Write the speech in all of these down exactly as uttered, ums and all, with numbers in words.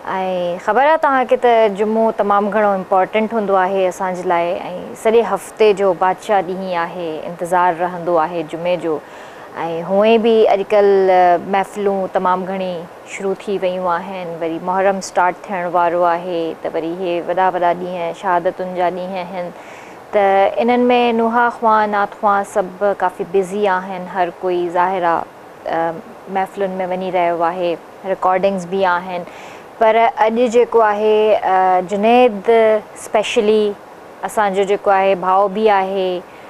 ऐं ख़बर आहे तव्हांखे त जुमो तमामु घणो इम्पॉर्टेंट हूंदो आहे असांजे लाइ ऐं सॼे हफ़्ते जो बादशाह ॾींहुं आहे इंतज़ारु रहंदो आहे जुमे जो ऐं हूअं बि अॼुकल्ह महफ़िलूं तमामु घणी शुरू थी वियूं आहिनि वरी मुहर्रम स्टार्ट थियण वारो आहे त वरी इहे वॾा वॾा ॾींहं शहादतुनि जा ॾींहं आहिनि त इन्हनि में नुहा ख़्वां नात ख़्वां सभु काफ़ी बिज़ी आहिनि हर कोई ज़ाहिर आहे महफ़िलुनि में वञी रहियो आहे रिकॉर्डिंग्स बि आहिनि पर अॼु जेको आहे जुनैद स्पेशली असांजो जेको आहे भाउ बि आहे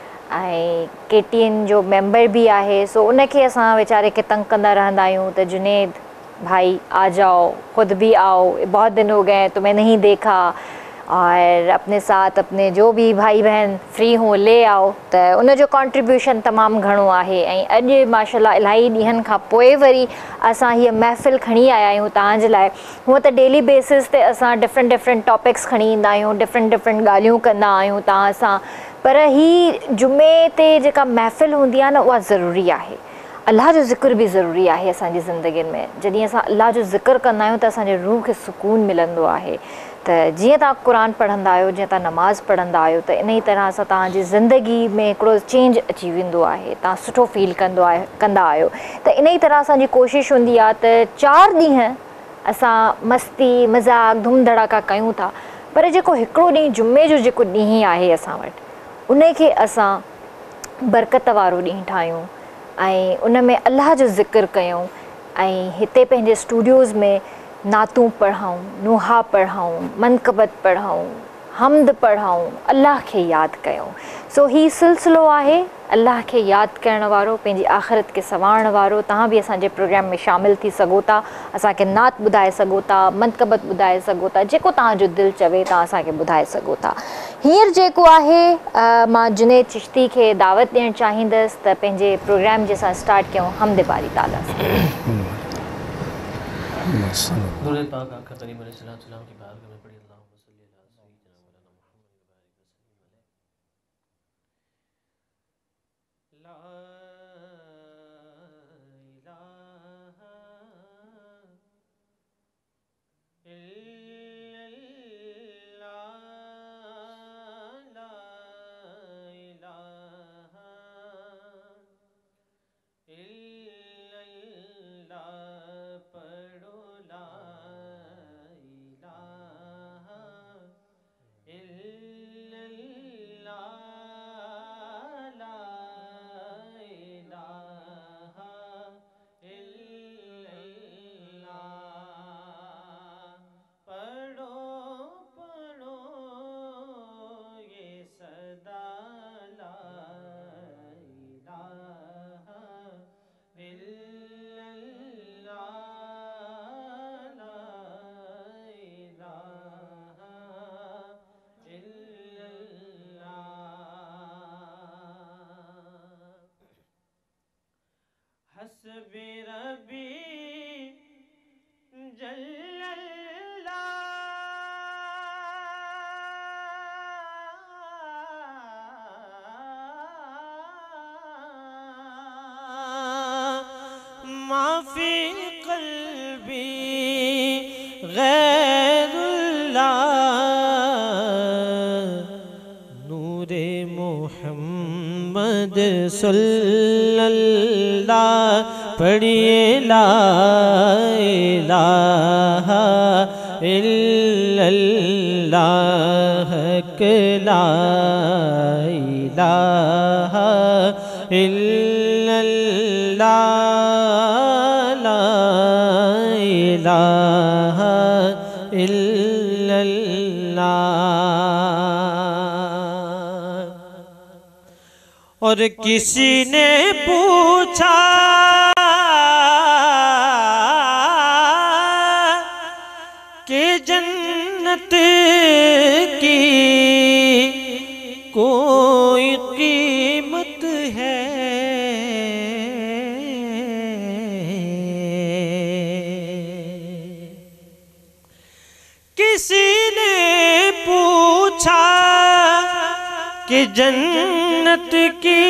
ऐं के टी एन जो मेंबर भी है सो उनके असां वेचारे के तंग कंदा रहंदा आहियूं त जुनैद भाई आ जाओ खुद भी आओ बहुत दिन हो गए तुम्हें नहीं देखा और अपने साथ अपने जो भी भाई बहन फ्री हों ले आओ त उन जो कॉन्ट्रीब्यूशन तमामु घणो आहे ऐं अॼु माशाल्लाह इलाही ॾींहंनि खां पोइ वरी असां हीअ महफ़िल खणी आया आहियूं तव्हांजे लाइ हूअं त डेली बेसिस ते असां डिफरेंट डिफरेंट टॉपिक्स खणी ईंदा आहियूं डिफरेंट डिफरेंट ॻाल्हियूं कंदा आहियूं तव्हां सां पर ही जुमे ते जेका महफ़िल हूंदी आहे न उहा ज़रूरी आहे अल्लाह जो ज़िक्र भी ज़रूरी आहे असांजी ज़िंदगियुनि में जॾहिं असां अल्लाह जो ज़िक्र कंदा आहियूं त असांजे रूह खे सुकून मिलंदो आहे त जीअं तव्हां क़ुर पढ़ंदा आहियो जीअं तव्हां नमाज़ पढ़ंदा आहियो त इन ई तरह सां तव्हांजी ज़िंदगी में हिकिड़ो चेंज अची वेंदो आहे तव्हां सुठो फील कंदो आहे कंदा आहियो त इन ई तरह असांजी कोशिशि हूंदी आहे त चारि ॾींहं असां मस्ती मज़ाक धूम धड़ाका कयूं था पर जेको हिकिड़ो ॾींहुं जुमे जो जेको ॾींहुं आहे असां वटि उनखे असां बरकत वारो ॾींहुं ठाहियूं ऐं उन में अल्लाह जो ज़िक्र कयूं ऐं हिते पंहिंजे स्टूडियोज़ में नातूं पढ़ूं नुहा पढ़ूं मनक़बत पढ़ूं हमद पढ़ूं अल्लाह खे यादि कयूं सो ही सिलसिलो आहे अल्लाह खे यादि करण वारो पंहिंजी आख़िरत खे संवारण वारो तव्हां बि असांजे प्रोग्राम में शामिलु थी सघो था असांखे नात ॿुधाए सघो था मनक़बत ॿुधाए सघो था जेको तव्हांजो दिलि चवे तव्हां असांखे ॿुधाए सघो था हींअर जेको आहे मां जुनैद चिश्ती खे दावत ॾियणु चाहींदसि त पंहिंजे प्रोग्राम जे सां स्टार्ट कयूं हमद बारी ताला हस्बी रबी जल्लल्लाह माफी क़ल्बी गैरुल्लाह नूरे मोहम्मद सल्लल्लाह पढ़िए ला इलाहा इल्लल्लाह के ला इलाहा इल्लल्लाह ला इलाहा इल्लल्लाह। और किसी ने पूछा कि जन्नत की कोई कीमत है किसी ने पूछा कि जन्नत की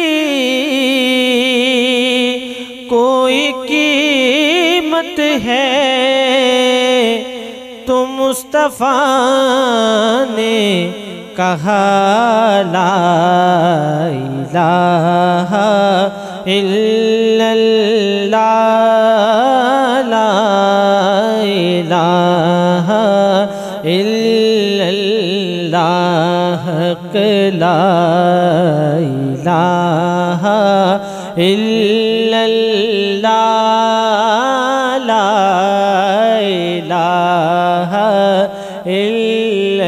कोई कीमत है تو مصطفیٰ نے کہا لا الہ الا اللہ لا الہ الا اللہ حق لا الہ الا اللہ لا الہ الا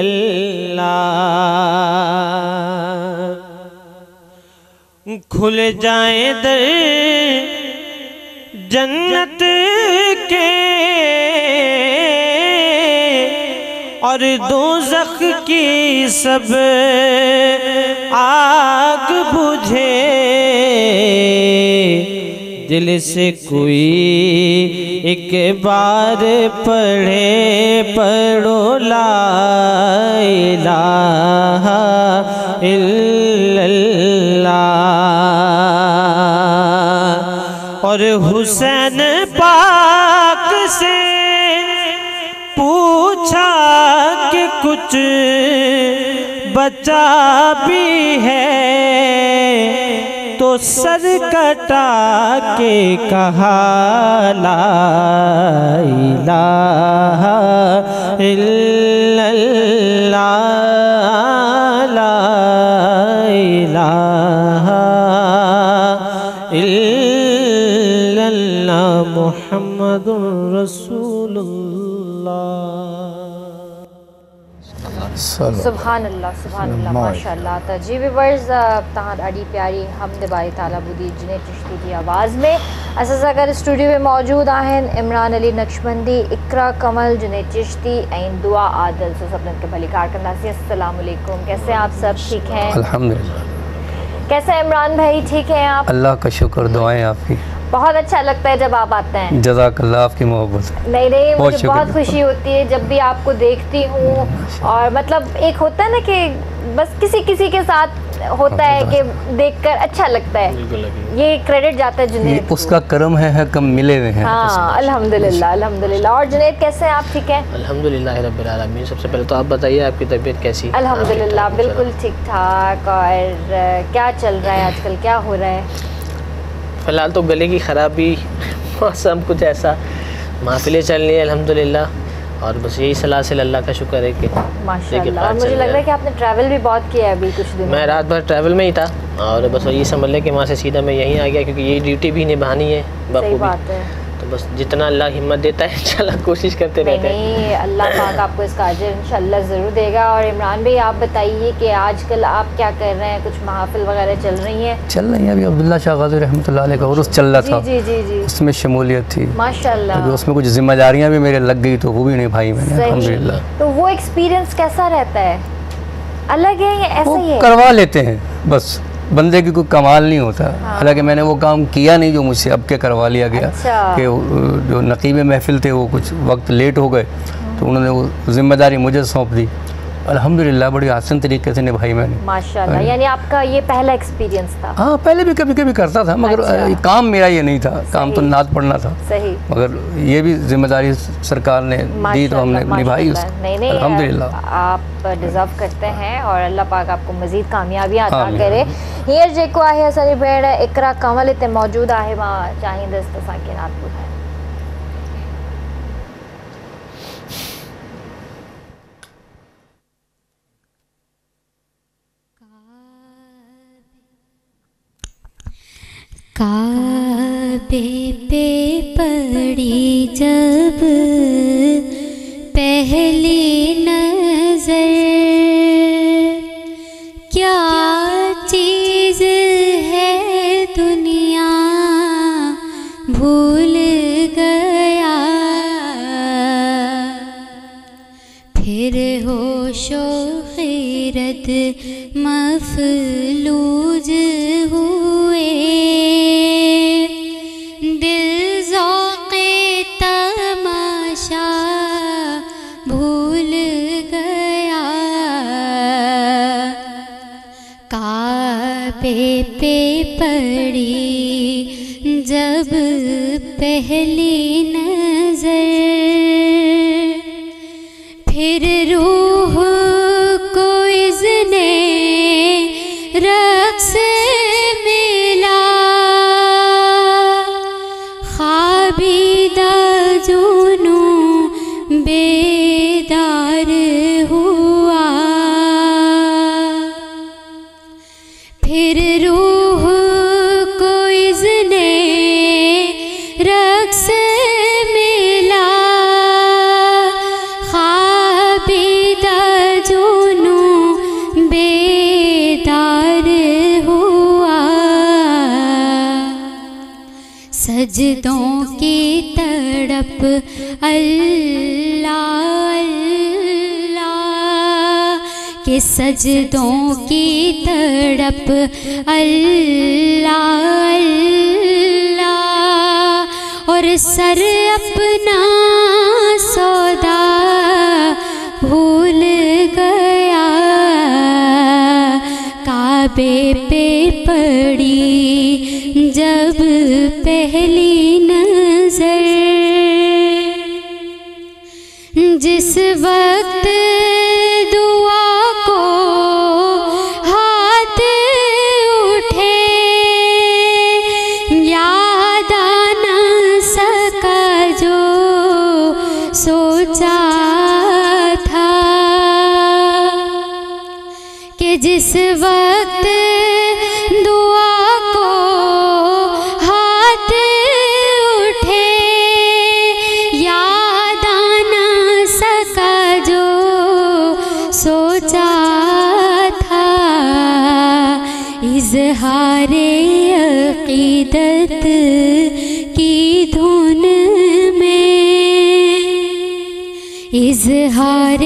اللہ کھل جائیں در جنت کے اور دوزخ کی سب آگ بجھے دل سے کوئی ایک بار پڑھے پڑھو لا الہ الا اللہ اور حسین پاک سے پوچھا کہ کچھ بچا بھی ہے تو سر کٹا کے کہا لا الہ الا اللہ لا الہ الا اللہ محمد رسول اللہ سبحان اللہ سبحان اللہ ماشاءاللہ تا جی ویورز تہاں ڈاڈی پیاری حمد باری تعالیٰ بدی جنید چشتی کی آواز میں اساس اگر اسٹوڈیو میں موجود آہن عمران علی نقشبندی اقرا کمل جنید چشتی این دعا عادل سو سب کے بھلی کار کرنا سی السلام علیکم کیسے آپ سب ٹھیک ہیں الحمدللہ کیسے عمران بھائی ٹھیک ہیں آپ اللہ کا شکر دعائیں آپ کی بہت اچھا لگتا ہے جب آپ آتے ہیں جزاک اللہ آپ کی محبت نہیں نہیں مجھے بہت خوشی ہوتی ہے جب بھی آپ کو دیکھتی ہوں اور مطلب ایک ہوتا ہے نا کہ بس کسی کسی کے ساتھ ہوتا ہے کہ دیکھ کر اچھا لگتا ہے یہ کریڈٹ جاتا ہے جنید اس کا کرم ہے کم ملے ہوئے ہیں ہاں الحمدللہ الحمدللہ اور جنید کیسے ہیں آپ ٹھیک ہیں الحمدللہ رب العالمین سب سے پہلے تو آپ بتائیے آپ کی طبیعت کیسی الحمدللہ بالکل ٹھیک ٹھاک اور کیا چل رہا ہے آج کل کیا ہو رہا ہے فی الحال تو گلے کی خرابی موسم کچھ ایسا محفلیں چل رہی ہیں الحمدللہ اور بس یہی سلاسل اللہ کا شکر ہے کہ ماشاءاللہ اور مجھے لگ رہا ہے کہ آپ نے ٹریول بھی بہت کیا ہے ابھی کچھ دن میں رات بھر ٹریول میں ہی تھا اور بس یہ سمجھ لیں کہ وہاں سے سیدھا میں یہیں آ گیا کیونکہ یہ ڈیوٹی بھی نبھانی ہے صحیح بات ہے تو بس جتنا اللہ ہمت دیتا ہے انشاءاللہ کوشش کرتے رہتے ہیں نہیں اللہ پاک آپ کو اس کا اجر انشاءاللہ ضرور دے گا اور عمران بھائی آپ بتائیے کہ آج کل آپ کیا کر رہے ہیں کچھ محافل وغیرہ چل رہی ہیں چل رہی ہیں ابھی عبداللہ شاہ غازی رحمۃ اللہ علیہ کا عرس چل رہا تھا جی جی جی اس میں شمولیت تھی ماشاءاللہ اس میں کچھ ذمہ داریاں بھی میرے لگ گئی تو وہ بھی نبھائی میں نے الحمدللہ تو وہ ایکسپیرینس کیسا رہتا ہے الگ ہے یا ایسا ہی ہے کروا لیتے ہیں بس بندے کی کوئی کمال نہیں ہوتا حالانکہ میں نے وہ کام کیا نہیں جو مجھ سے اب کے کروا لیا گیا کہ جو نقیب محفل تھے وہ کچھ وقت لیٹ ہو گئے تو انہوں نے وہ ذمہ داری مجھے سونپ دی الحمدللہ بڑی آسان طریقے سے نبھائی میں نے ماشاءاللہ یعنی آپ کا یہ پہلا ایکسپیرینس تھا ہاں پہلے بھی کبھی کبھی کرتا تھا مگر کام میرا یہ نہیں تھا کام تو نعت پڑھنا تھا صحیح مگر یہ بھی ذمہ داری سرکار نے دی تو ہم نے نبھائی اس الحمدللہ آپ ڈیزرو کرتے ہیں اور اللہ پاک آپ کو مزید کامیابیاں عطا کرے ہیر جیکو آہے اساری بھیڑ اقرا کمل تے موجود آہے وہاں چاہیں دست اساں کے نعت ٻڌائیں کعبے پہ پڑی جب پہلی نظر کیا چیز ہے دنیا بھول گیا پھر ہوش و خیرت مفلوج ہوئے بھول گیا کعبے پہ پڑی جب پہلی نظر بیدار ہوا، پھر روح کو اذن رقص ملا، خوابیدہ جنوں بیدار ہوا، سجدوں کی تڑپ اللہ اللہ کہ سجدوں کی تڑپ اللہ اللہ، اور سر اپنا سودا بھول گیا، کعبے پہ پڑی جب پہلی نظر، جس وقت دعا کو ہاتھ اٹھے، یاد آ نہ سکا جو سوچا تھا، کہ جس وقت دعا کو ہاتھ اٹھے، یاد آ نہ سکا جو سوچا تھا، اظہار عقیدت کی دھن میں، اظہار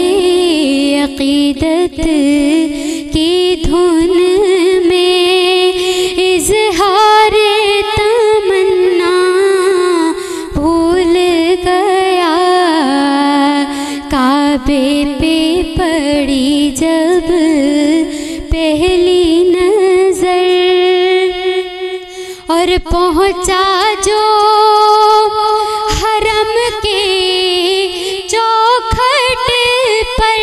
عقیدت کی دھن میں، اظہار تمنا بھول گیا، کعبے پہ پڑی جب پہلی نظر، اور پہنچا جو حرم کے چوکھٹ پر،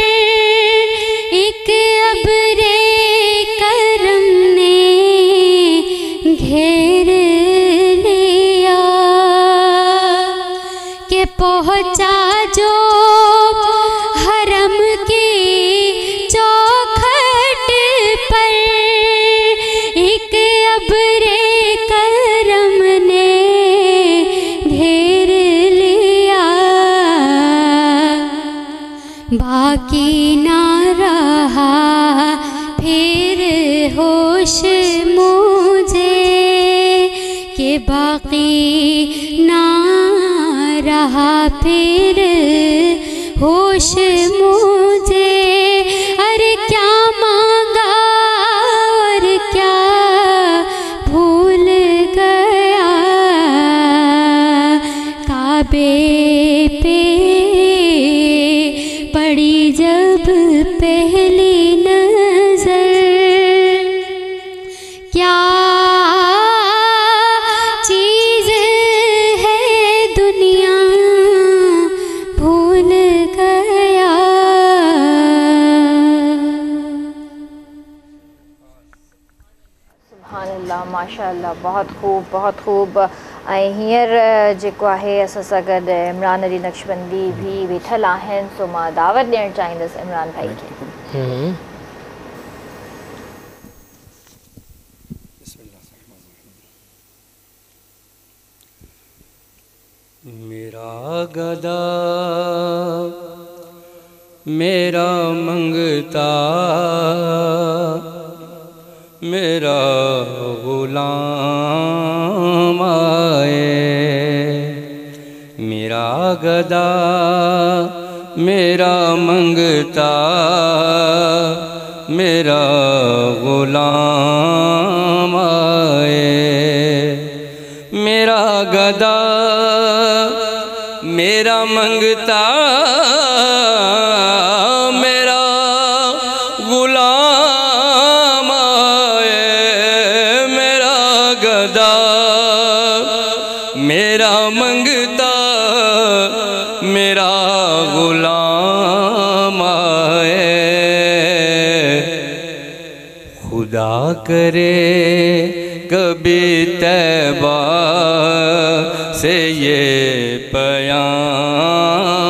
ایک ابر کرم نے گھیر لیا، کہ پہنچا جو حرم کی چوکھٹ پر، ایک ابر کرم نے گھیر لیا، باقی نہ رہا پھر ہوش مجھے، کہ باقی نہ رہا پھر ہوش مجھے، ارے کیا مانگا اور کیا بھول گیا، کعبے پہ پڑی جب پہلی نظر، کیا چیز ہے دنیا بھول گیا۔ سبحان اللہ، ماشاء اللہ، بہت خوب بہت خوب۔ ऐं हींअर जेको आहे असां सां गॾु इमरान अली नक्शबंदी भी वेठल आहिनि, सो मां दावत ॾियणु चाहींदसि इमरान भाई खे। میرا گدا میرا منگتا میرا غلام آئے، میرا گدا میرا منگتا میرا غلام آئے، میرا گدا میرا منگتا میرا غلام آئے، میرا گدا میرا منگتا میرا غلام آئے، خدا کرے کبھی طیبہ سے یہ پیام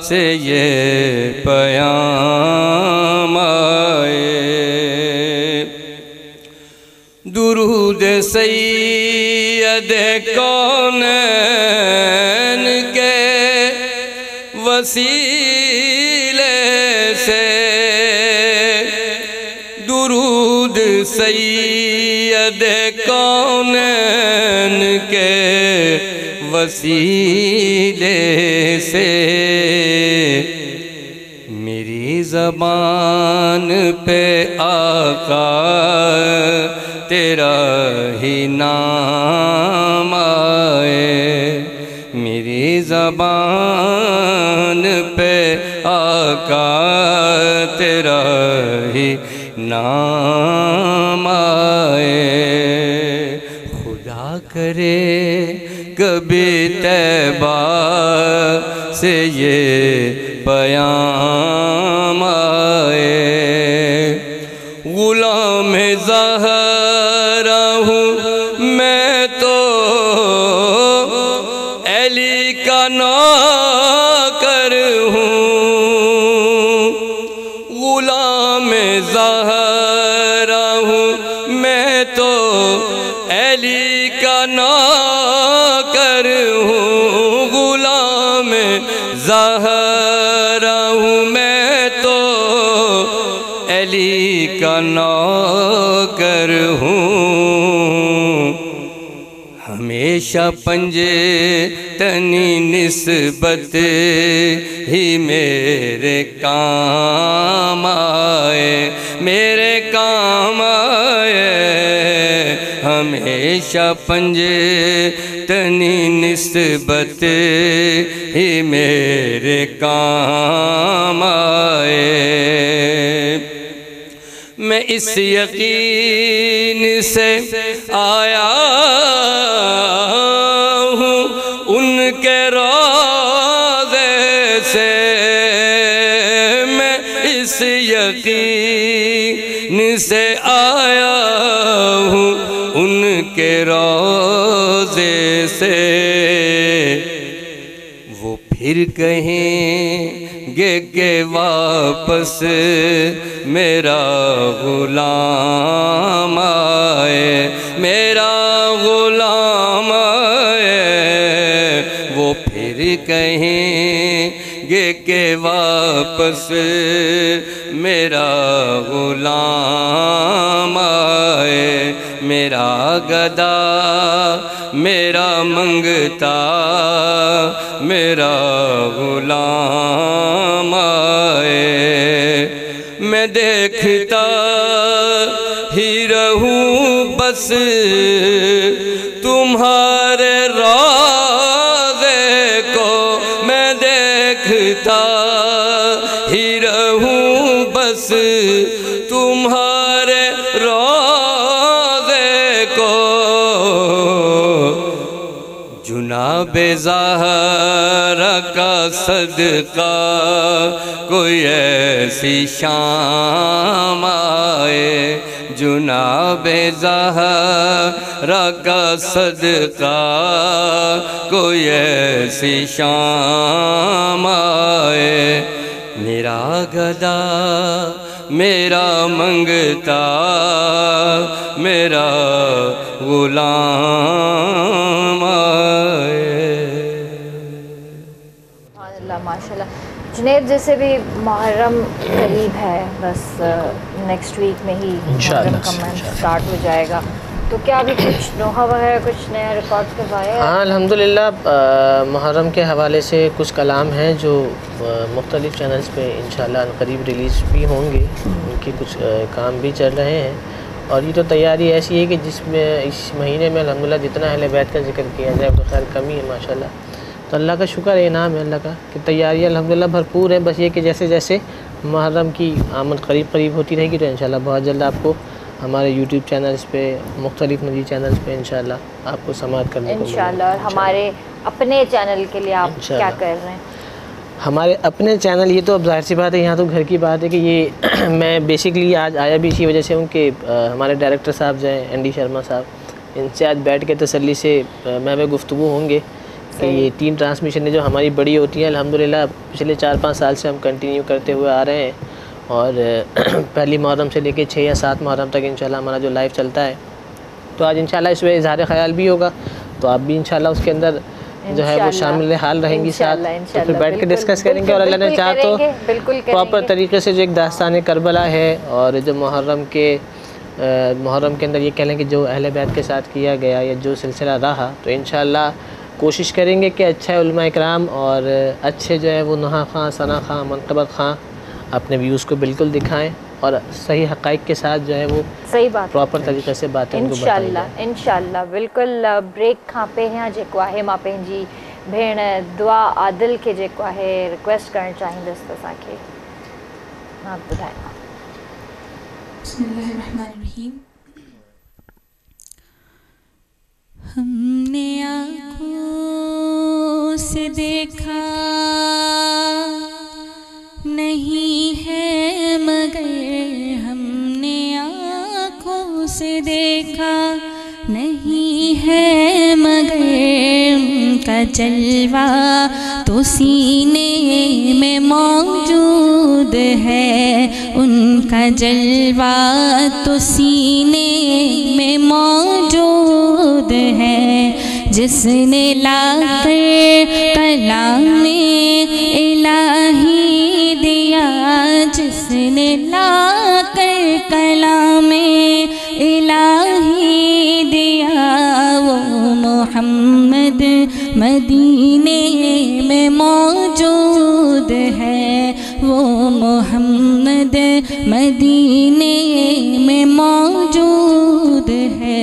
سے یہ پیام آئے، درود سید کونین کے وسیلے سے، درود سید کونین کے وسیلے سے، میری زبان پہ آقا تیرا ہی نام آئے، میری زبان پہ آقا تیرا ہی نام آئے، خدا کرے کبھی طیبہ سے یہ پیام آئے، غلام زہرا ہوں میں تو علی کا نوکر ہوں، غلام زہرا ہوں میں تو علی کا نوکر ہوں، غلام زہرا ہوں میں تو علی کا نوکر ہوں، ہمیشہ پنجے تنی نسبت ہی میرے کام آئے، میرے کام آئے، ہمیشہ پنجے تنی نسبت ہی میرے کام آئے، میں اس یقین سے آیا ہوں ان کے روضے سے، میں اس یقین سے آیا ہوں ان کے روضے سے، وہ پھر کہیں گے کہ واپس میرا غلام آئے، میرا غلام آئے، وہ پھر کہیں گے کہ واپس میرا غلام آئے، میرا گدا میرا منگتا میرا غلام آئے، میں دیکھتا ہی رہوں بس تمہارے روضے کو، میں دیکھتا ہی رہوں بس تمہارے روضے کو، جناب زہرا کا صدقہ کوئی ایسی شام آئے، جناب زہرا کا صدقہ کوئی ایسی شام آئے، میرا گدا میرا منگتا میرا غلام آئے۔ ماشاءاللہ جنید، جیسے بھی محرم قریب ہے، بس نیکسٹ ویک میں ہی محرم کا منتھ سٹارٹ ہو جائے گا، تو کیا ابھی کچھ نوحہ وغیرہ کچھ نیا ریکارڈ کروایا ہے؟ ہاں الحمدللہ محرم کے حوالے سے کچھ کلام ہیں جو مختلف چینلز پہ انشاءاللہ عنقریب ریلیز بھی ہوں گے، ان کے کچھ کام بھی چل رہے ہیں، اور یہ تو تیاری ایسی ہے کہ جس میں اس مہینے میں الحمدللہ جتنا اہل بیت کا ذکر کیا جائے تو خیر کمی ہے ماشاءاللہ، تو اللہ کا شکر ہے، انعام ہے اللہ کا کہ تیاریاں الحمدللہ بھرپور ہیں، بس یہ کہ جیسے جیسے محرم کی آمد قریب قریب ہوتی رہے گی تو انشاءاللہ بہت جلد آپ کو ہمارے یوٹیوب چینلز پہ مختلف نجی چینلز پہ انشاءاللہ آپ کو سماعت کرنے کو انشاءاللہ، اور ہمارے اپنے چینل کے لیے آپ کیا کر رہے ہیں؟ ہمارے اپنے چینل، یہ تو اب ظاہر سی بات ہے، یہاں تو گھر کی بات ہے کہ یہ میں بیسکلی آج آیا بھی اسی وجہ سے ہوں کہ ہمارے ڈائریکٹر صاحب جو ہیں این ڈی شرما صاحب، ان سے آج بیٹھ کے تسلی سے میں گفتگو ہوں گے کہ یہ تین ٹرانسمیشنیں جو ہماری بڑی ہوتی ہیں الحمدللہ پچھلے چار پانچ سال سے ہم کنٹینیو کرتے ہوئے آ رہے ہیں، اور پہلی محرم سے لے کے چھ یا سات محرم تک انشاءاللہ ہمارا جو لائیو چلتا ہے. تو آج انشاءاللہ اس میں اظہار خیال بھی ہوگا، تو آپ بھی انشاءاللہ اس کے اندر جو ہے وہ شامل حال رہیں گی ساتھ، تو پھر بیٹھ کے ڈسکس کریں گے، اور اللہ نے چاہا تو پراپر طریقے سے جو ایک داستان کربلا ہے اور جو محرم کے محرم کے اندر یہ کہہ لیں کہ جو اہل بیت کے ساتھ کیا گیا یا جو سلسلہ رہا، تو انشاءاللہ کوشش کریں گے کہ اچھے علماء اکرام اور اچھے جو ہے وہ نہا خاں، ثنا خاں، منقبت خاں اپنے ویوز کو بالکل دکھائیں اور صحیح حقائق کے ساتھ جو ہے وہ صحیح بات پراپر طریقے سے باتیں کو بتائیں. انشاءاللہ انشاءاللہ بالکل. بریک کھاں پہیاں جیکو ہے मां पंहिंजी भेण दुआ आदिल के जेको आहे रिक्वेस्ट करणु चाहींदसि त असांखे मां ॿुधायां. बिस्मिल्लाहिर्रहमानिर्रहीम. हमने आँखों से देखा नहीं है मगर हमने आँखों से देखा नहीं है मगर उनका जलवा तो सीने में मौजूद है, उनका जलवा तो सीने में मौजूद है. जिसने लाकर कलामे इलाही दिया, जिसने लाकर कलामे इलाही दिया, वो मोहम्मद मदीने में मौजूद है, वो मोहम्मद मदीने में मौजूद है.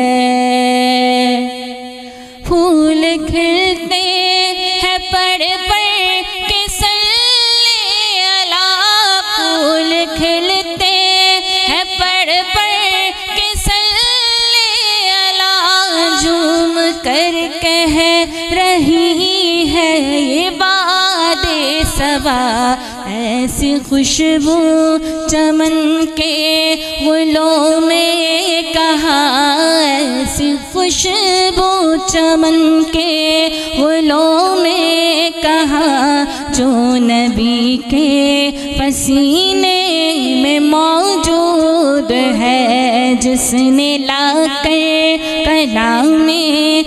फूल खिलते हैं पड़ पड़ के सल्ले अला, फूल खिलते हैं पड़ पड़ के सल्ले अला, झूम कर कह रही है ये बादे सबा. ऐसी खुशबू चमन के गुलों में कहाँ, ऐसी खुशबू चमन के गुलों में कहाँ, जो नबी के पसीने में मौजूद है. जिसने लाकर कलामे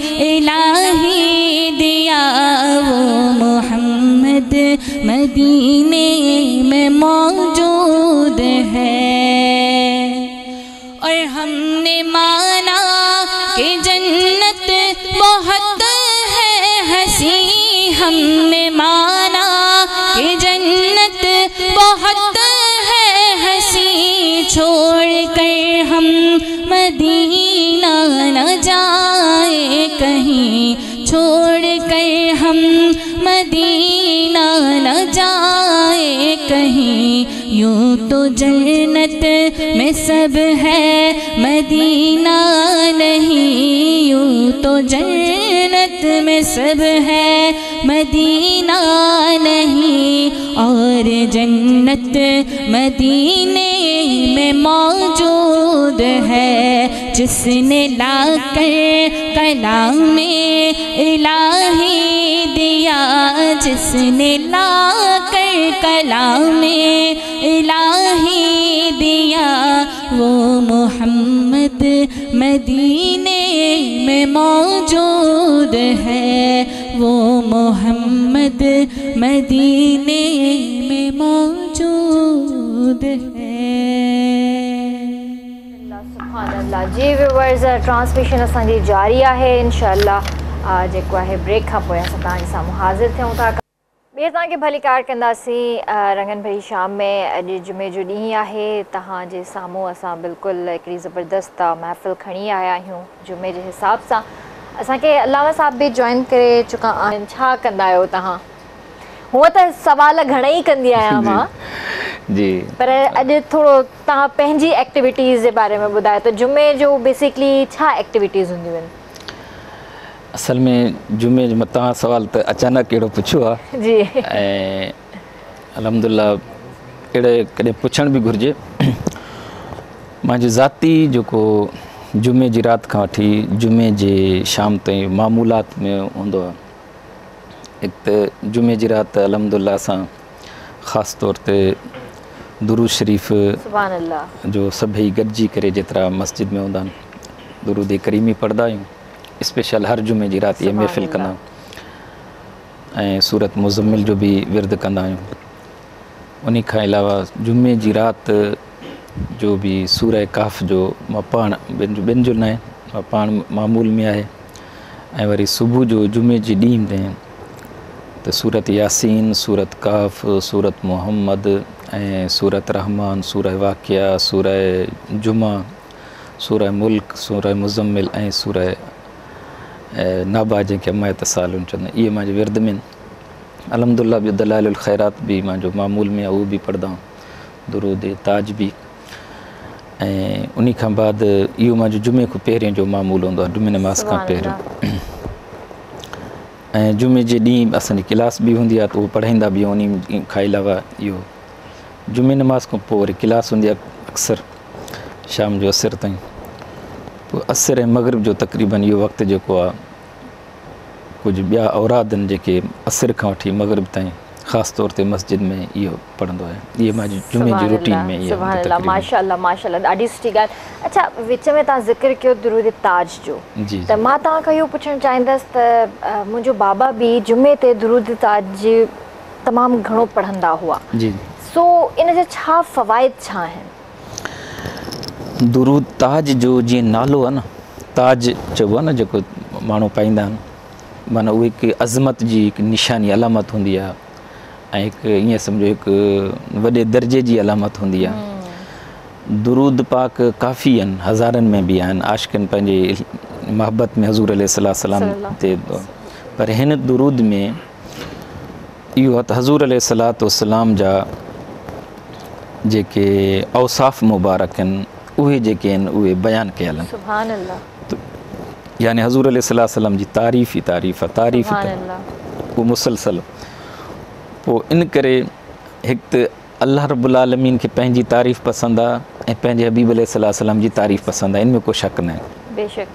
इलाही दिया, वो मोहम्मद मदीने में मौजूद है. और हमने माना कि जन्नत बहुत है हंसी, हमने माना कि जन्नत बहुत है हंसी, छोड़ कर हम मदीना न जाए कहीं, छोड़ कर हम मदीना न जाए कहीं. यूं तो जन्नत में सब है मदीना नहीं, यूं तो जन्नत में सब है मदीना नहीं. और जन्नत मदीने में मौजूद है. जिसने लाकर कलामे इलाही दिया, जिसने लाकर कलामे इलाही दिया, वो मोहम्मद मदीने में मौजूद है, वो मोहम्मद मदीने में मौजूद है. सुभानअल्लाह. जी व्यूअर्स, ट्रांसमिशन असांजी जारी आहे. इंशाअल्लाह जेको आहे ब्रेक खां पोइ असां तव्हांजे साम्हूं हाज़िर थियूं था. ॿीहर तव्हांखे भली कार कंदासीं रंगन भरी शाम में. अॼु जुमे जो ॾींहुं आहे. तव्हांजे साम्हूं असां बिल्कुलु हिकिड़ी ज़बरदस्त महफ़िल खणी आया आहियूं जुमे जे हिसाब सां. असांखे अलामा साहब बि जॉइन करे चुका आहिनि. छा कंदा आहियो तव्हां? हूअं त सवाल घणेई कंदी आहियां मां जी, पर अॼु थोरो तव्हां पंहिंजी एक्टिविटीज़ जे बारे में ॿुधायो त जुमे जो बेसिकली छा एक्टिविटीज़ हूंदियूं आहिनि? असल में जुमे जो तव्हां सवाल त अचानक अहिड़ो पुछियो आहे जी. ऐं अल्हम्दुलिल्लाह अहिड़े कॾहिं पुछण बि घुरिजे. मुंहिंजो ज़ाती जेको जुमे जी राति खां वठी जुमे जे शाम ताईं मामूलात में हूंदो आहे, हिकु त जुमे जी राति अलहमदुल्ला असां ख़ासि तौर ते दुरूद शरीफ़ सुभान अल्लाह जो सभई गॾिजी करे जेतिरा मस्जिद में हूंदा आहिनि दुरूद करीमी पढ़ंदा आहियूं। स्पेशल हर जुमे जी राति इहा महफ़िल कंदा आहियूं ऐं सूरत मुज़म्मिल जो बि विर्द कंदा आहियूं। उन खां अलावा जुमे जी राति जो बि सूरह काफ़ जो मां पाण ॿिनि जो ॿिनि जो न आहे मां पाण मामूल में आहे ऐं वरी सुबुह जो जुमे जी ॾींहं में त सूरत यासीन, सूरत काफ़, सूरत मुहम्मद ऐं सूरत रहमान, सूरह वाक़िया, सूरह जुमा, सूरह मुल्क, सूरह मुज़म्मिल ऐं सूरह नाबा जंहिंखे अमा तसालुन चवंदा आहिनि इहे मुंहिंजे विर्द में अलहमदुल्ला ॿियो दलाइलुल ख़ैरात बि मुंहिंजो मामूल में आहे उहो बि पढ़ंदा आहियूं दुरूद ताज बि। ऐं उन खां बाद इहो मुंहिंजो जुमे खां पहिरियों जो मामूल हूंदो आहे जुमे नमाज़ खां पहिरियों। ऐं जुमे जे ॾींहुं असांजी क्लास बि हूंदी आहे त उहो पढ़ाईंदा बि उन खां अलावा इहो जुमे नमाज़ खां पोइ वरी क्लास हूंदी आहे अक्सर शाम जो असर ताईं। पोइ असर ऐं मग़रिब जो तक़रीबन इहो वक़्तु जेको आहे कुझु ॿिया औराद आहिनि जेके असर खां वठी मग़रिब ताईं ख़ासि तौर ते मस्जिद में इहो पढ़ंदो आहे। इहे मुंहिंजी जुमे जी रूटीन में इहा माशाअल्लाह माशाअल्लाह ॾाढी सुठी ॻाल्हि। अच्छा विच में तव्हां ज़िक्र कयो दुरूद ताज जो जी त मां तव्हां खां इहो पुछणु चाहींदसि त मुंहिंजो बाबा बि जुमे ते दुरूद ताज जी तमामु घणो पढ़ंदा हुआ जी सो इन जा छा फ़वाइद छा आहिनि? दुरूद ताज जो जीअं नालो आहे न ताज चइबो आहे न जेको माण्हू पाईंदा आहिनि माना उहा हिकु अज़मत जी हिकु निशानी अलामत हूंदी आहे ऐं हिकु ईअं सम्झो हिकु वॾे दर्जे जी अलामत हूंदी आहे। दुरूद पाक काफ़ी आहिनि हज़ारनि में बि आहिनि आशिक़नि पंहिंजे मोहबत में हज़ूर अलैहिस्सलाम ते पर हिन दुरूद में इहो आहे त हज़ूर अलैहिस्सलाम जा जेके औसाफ़ मुबारक आहिनि उहे जेके आहिनि उहे बयानु कयल आहिनि। सुभान अल्लाह। यानी हज़ूर अलैहिस्सलाम जी तारीफ़ ई तारीफ़ आहे तारीफ़ उहो मुसलसल। पोइ इन करे हिकु त अल्लाह रब्बुल आलमीन खे पंहिंजी तारीफ़ पसंदि आहे ऐं पंहिंजे हबीब अलैहिस्सलाम जी तारीफ़ पसंदि आहे इन में को शक न आहे बेशक।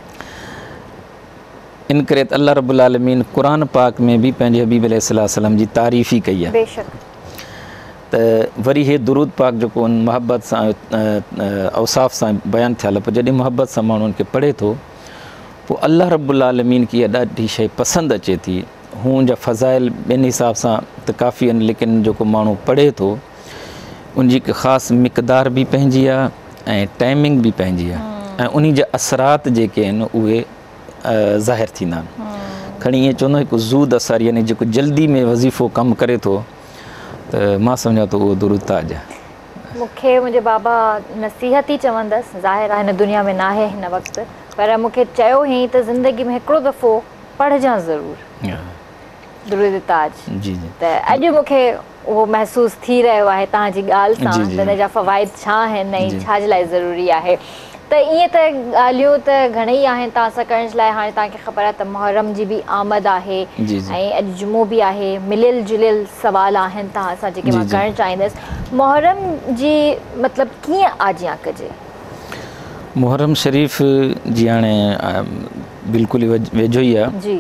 इन करे त अल्लाह रब्बुल आलमीन क़ुरान पाक में बि पंहिंजे हबीब अलैहिस्सलाम जी तारीफ़ ई कई आहे बेशक। त वरी हे दुरूद पाक जेको उन मोहब्बत सां औसाफ़ सां बयानु थियल आहे पोइ जॾहिं मोहब्बत सां माण्हू उनखे पढ़े थो पोइ अल्लाह रब्बुल आलमीन खे इहा ॾाढी शइ पसंदि अचे थी। हूं जा फ़ज़ाइल ॿिनि हिसाब सां त काफ़ी आहिनि लेकिन जेको माण्हू पढ़े थो उनजी हिकु ख़ासि मिक़दार बि पंहिंजी आहे ऐं टाइमिंग बि पंहिंजी आहे ऐं उन जा असरात जेके आहिनि उहे ज़ाहिर थींदा आहिनि। खणी ईअं चवंदो हिकु ज़ूद असर यानी जेको जल्दी में वज़ीफ़ो कमु करे थो त मां सम्झां थो उहो दुरूद ताज आहे। मूंखे मुंहिंजे बाबा नसीहत ई चवंदसि ज़ाहिर आहे हिन दुनिया में न आहे हिन वक़्तु पर मूंखे चयो हुई त ज़िंदगी में हिकिड़ो दफ़ो पढ़जांइ ज़रूरु दुरूद ताज जी जी त अॼु मूंखे उहो महसूसु थी रहियो आहे तव्हांजी ॻाल्हि सां त हिन जा फ़वाइद छा आहिनि ऐं छा जे लाइ ज़रूरी आहे। त ईअं त ॻाल्हियूं त घणेई आहिनि तव्हां सां करण जे लाइ। हाणे तव्हांखे ख़बर आहे त मुहर्रम जी बि आमद आहे ऐं अॼु जुमो बि आहे मिलियल जुलियल सुवाल आहिनि तव्हां सां जेके मां करणु चाहींदसि। मुहर्रम जी मतिलबु कीअं आजियां कजे? मुहर्रम शरीफ़ जी हाणे बिल्कुलु ई वेझो ई आहे जी।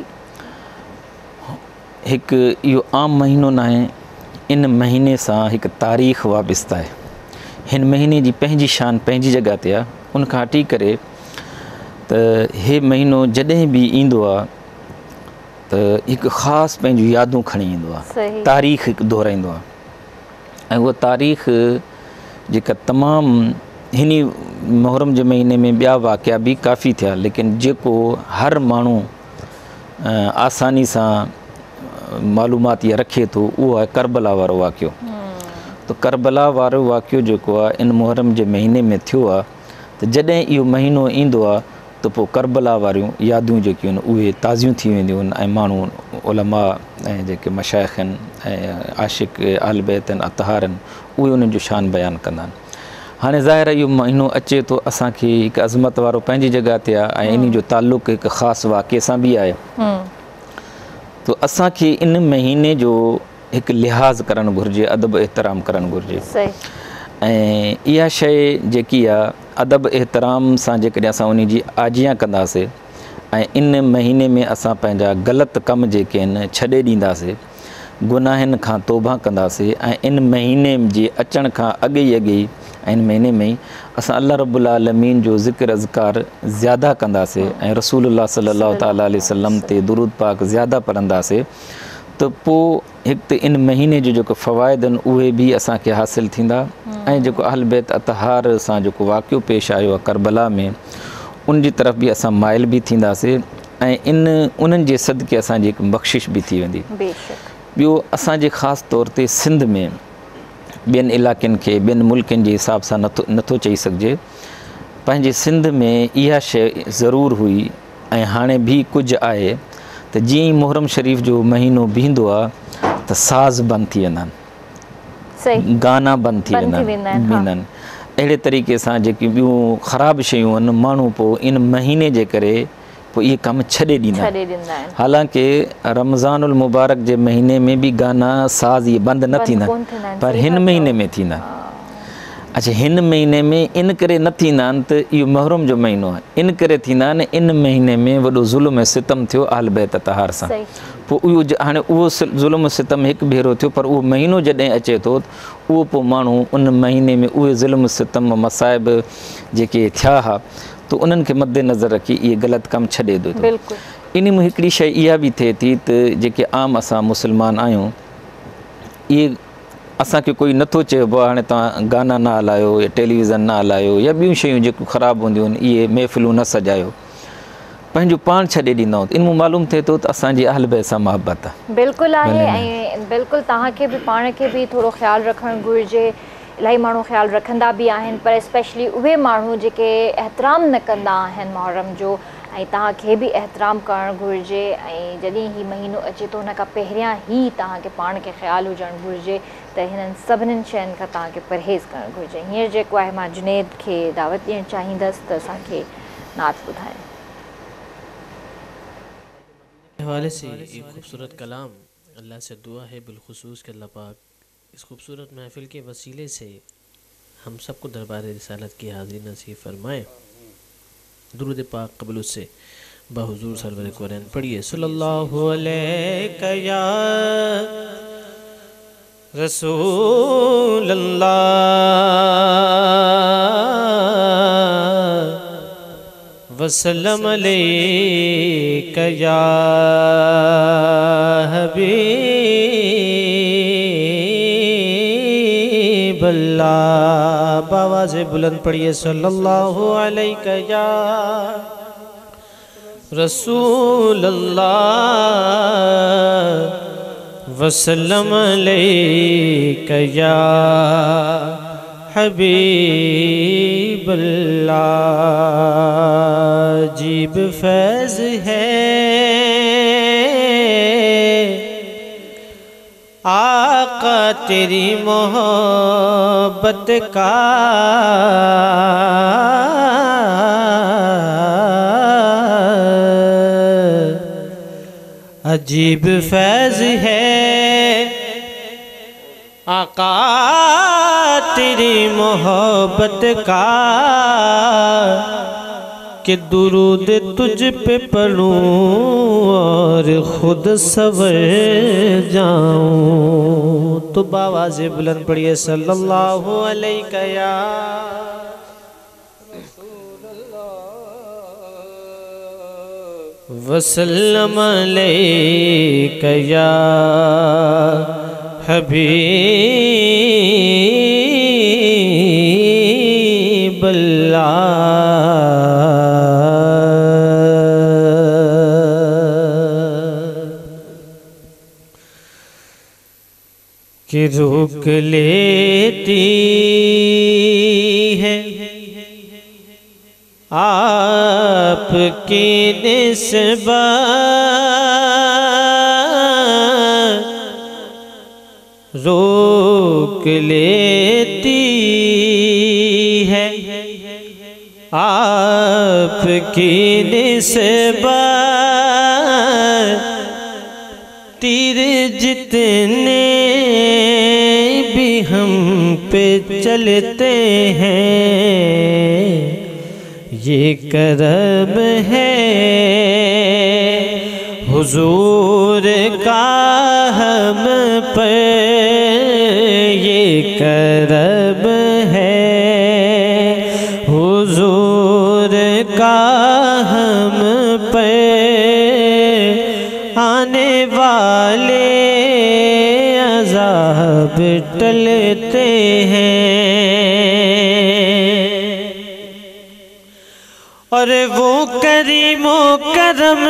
हिकु इहो आम महीनो न आहे इन महीने सां हिकु तारीख़ वाबिस्ता आहे। हिन महीने जी पंहिंजी शान पंहिंजी जॻह ते आहे। उन खां हटी करे त हे महीनो जॾहिं बि ईंदो आहे त हिकु ख़ासि पंहिंजूं यादूं खणी ईंदो आहे तारीख़ हिकु दोहराईंदो आहे ऐं उहा तारीख़ जेका तमामु हिन मुहर्रम जे महीने में ॿिया वाक़िया बि काफ़ी थिया लेकिन जेको हर माण्हू आसानी सां मालूमात इहा रखे थो उहो आहे करबला वारो वाक़ियो। त करबला वारो वाक़ियो जेको आहे इन मुहर्रम जे महीने में थियो आहे त जॾहिं इहो महीनो ईंदो आहे त पोइ करबला वारियूं यादियूं जेकियूं आहिनि उहे ताज़ियूं थी वेंदियूं आहिनि ऐं माण्हू उलमा ऐं जेके मशाइख़ आहिनि ऐं आशिक़ अहल बैत आहिनि अतहार आहिनि उहे उन्हनि जो शान बयानु कंदा आहिनि। हाणे ज़ाहिर इहो महीनो अचे थो असांखे हिकु अज़मत वारो पंहिंजी जॻह ते आहे ऐं इन जो ताल्लुक़ हिकु ख़ासि वाक़िए सां बि आहे त असांखे इन महीने जो हिकु लिहाज़ करणु घुरिजे अदब एतिराम करणु घुरिजे ऐं इहा शइ जेकी आहे अदब एतिराम सां जेकॾहिं असां उन जी आजियां कंदासीं ऐं इन महीने में असां पंहिंजा ग़लति कम जेके आहिनि छॾे ॾींदासीं, गुनाहनि खां तौबा कंदासीं ऐं इन महीने जे अचण खां अॻे ई अॻे ई ऐं इन महीने में ई असां अल्लाह रब्बुल आलमीन जो ज़िक्र अज़कार ज़्यादा कंदासीं ऐं रसूलुल्लाह सल्लल्लाहु तआला अलैहि वसल्लम ते दुरूद पाक ज़्यादा पढ़ंदासीं, त पोइ हिकु त इन महीने जो जेको फ़वाइद आहिनि उहे बि असांखे हासिलु थींदा ऐं जेको अहल बैत अतहार सां जेको वाक़ियो पेश आयो आहे करबला में, उन जी तरफ़ बि असां माइल बि थींदासीं ऐं इन उन्हनि जे सदके असांजी हिकु बख़्शिश बि थी वेंदी। ॿियो असांजे ख़ासि तौर ते सिंध में ॿियनि इलाइक़नि खे ॿियनि मुल्कनि जे हिसाब सां नथो नथो चई सघिजे, पंहिंजे सिंध में इहा शइ ज़रूरु हुई ऐं हाणे बि कुझु आहे त जीअं ई मुहर्रम शरीफ़ जो महीनो बीहंदो आहे त साज़ बंदि थी वेंदा आहिनि, गाना बंदि थी वेंदा आहिनि। अहिड़े तरीक़े सां जेकी ॿियूं ख़राबु शयूं आहिनि माण्हू पोइ इन महीने जे करे पोइ इहे कम छॾे ॾींदा आहिनि। हालांकि रमज़ानुल मुबारक जे महीने में बि गाना साज़ इहे बंदि न थींदा आहिनि, पर हिन महीने में थींदा आहिनि। अच्छा, हिन महीने में इन करे न थींदा आहिनि त इहो मुहर्रम जो महीनो आहे, इन करे थींदा आहिनि इन महीने में वॾो ज़ुल्म ऐं सितम थियो अहल बैत तहार सां, पोइ उहो हाणे उहो ज़ुल्म सितम हिकु भेरो थियो, पर उहो महीनो जॾहिं अचे थो उहो पोइ माण्हू उन महीने में उहे ज़ुल्म सितम मसाइब जेके थिया हुआ त उन्हनि खे मद्देनज़र रखी इहे ग़लति कमु छॾे थो। इन में हिकिड़ी शइ इहा बि थिए थी त जेके आम असां मुस्लमान आहियूं, इहे असांखे कोई नथो चइबो आहे हाणे तव्हां गाना न हलायो या टेलीविज़न न हलायो या ॿियूं शयूं जेकियूं ख़राबु हूंदियूं आहिनि इहे महफ़िलूं न सजायो, पंहिंजो पाण छॾे ॾींदा आहियूं। इन मां मालूम थिए थो त असांजी अहल बैत सां मुहबत आहे। बिल्कुलु आहे ऐं बिल्कुलु तव्हांखे बि पाण खे बि थोरो ख़्यालु रखणु घुरिजे। इलाही माण्हू ख़्यालु रखंदा बि आहिनि, पर स्पेशली उहे माण्हू जेके एतिराम न कंदा आहिनि मुहर्रम जो, ऐं तव्हांखे बि एतिराम करणु घुरिजे। ऐं जॾहिं ही महीनो अचे थो हुन खां पहिरियां ई तव्हांखे पाण खे ख़्यालु हुजणु घुरिजे त हिननि सभिनीनि शयुनि खां तव्हांखे परहेज़ करणु घुरिजे। हींअर जेको आहे मां जुनेद खे दावत ॾियणु चाहींदसि त असांखे नात ॿुधाए। हवाले से एक खूबसूरत कलाम अल्लाह से दुआ है बिलखुसूस के अल्लाह पाक इस खूबसूरत महफिल के वसीले से हम सबको दरबार रिसालत की हाज़िरी नसीब फरमाए। दुरूद पाक कबूल से बहुज़ूर सरवर कुरैन पढ़िए। सल्लल्लाहु अलैहि या रसूल अल्लाह वसल्लम अलैका या हबीब अल्लाह। बावाज़े बुलंद पढ़िए। सल्लल्लाहु अलैका या रसूल अल्लाह वसल्लम अलैका या हबीब अल्लाह। अजीब फैज़ है आका तेरी मोहब्बत का, अजीब फैज़ है आका तेरी मोहब्बत का कि दुरूद तुझ पे पढ़ूं और खुद सवर जाऊं। तो बावाज़े बुलंद पढ़िए। सल्लल्लाहु अलैका या वसल्लम अलैका या हबीब अल्लाह। कि रोक लेती है आपकी निस्बत, रोक लेती है आपकी निस्बत, तीर जितने भी हम पे चलते हैं یہ کرم ہے حضور کا ہم پر، یہ کرم ہے حضور کا ہم پر، آنے والے عذاب ٹلتے ہیں، اور وہ کریم و کرم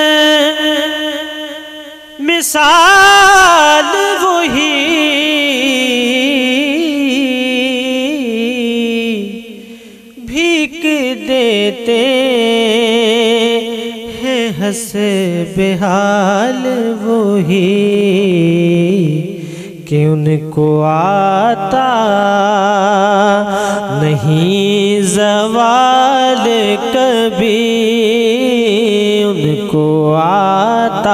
مثال وہی بھیک دیتے ہیں، حسب حال وہی کہ ان کو آتا نہیں زوال کبھی، ان کو آتا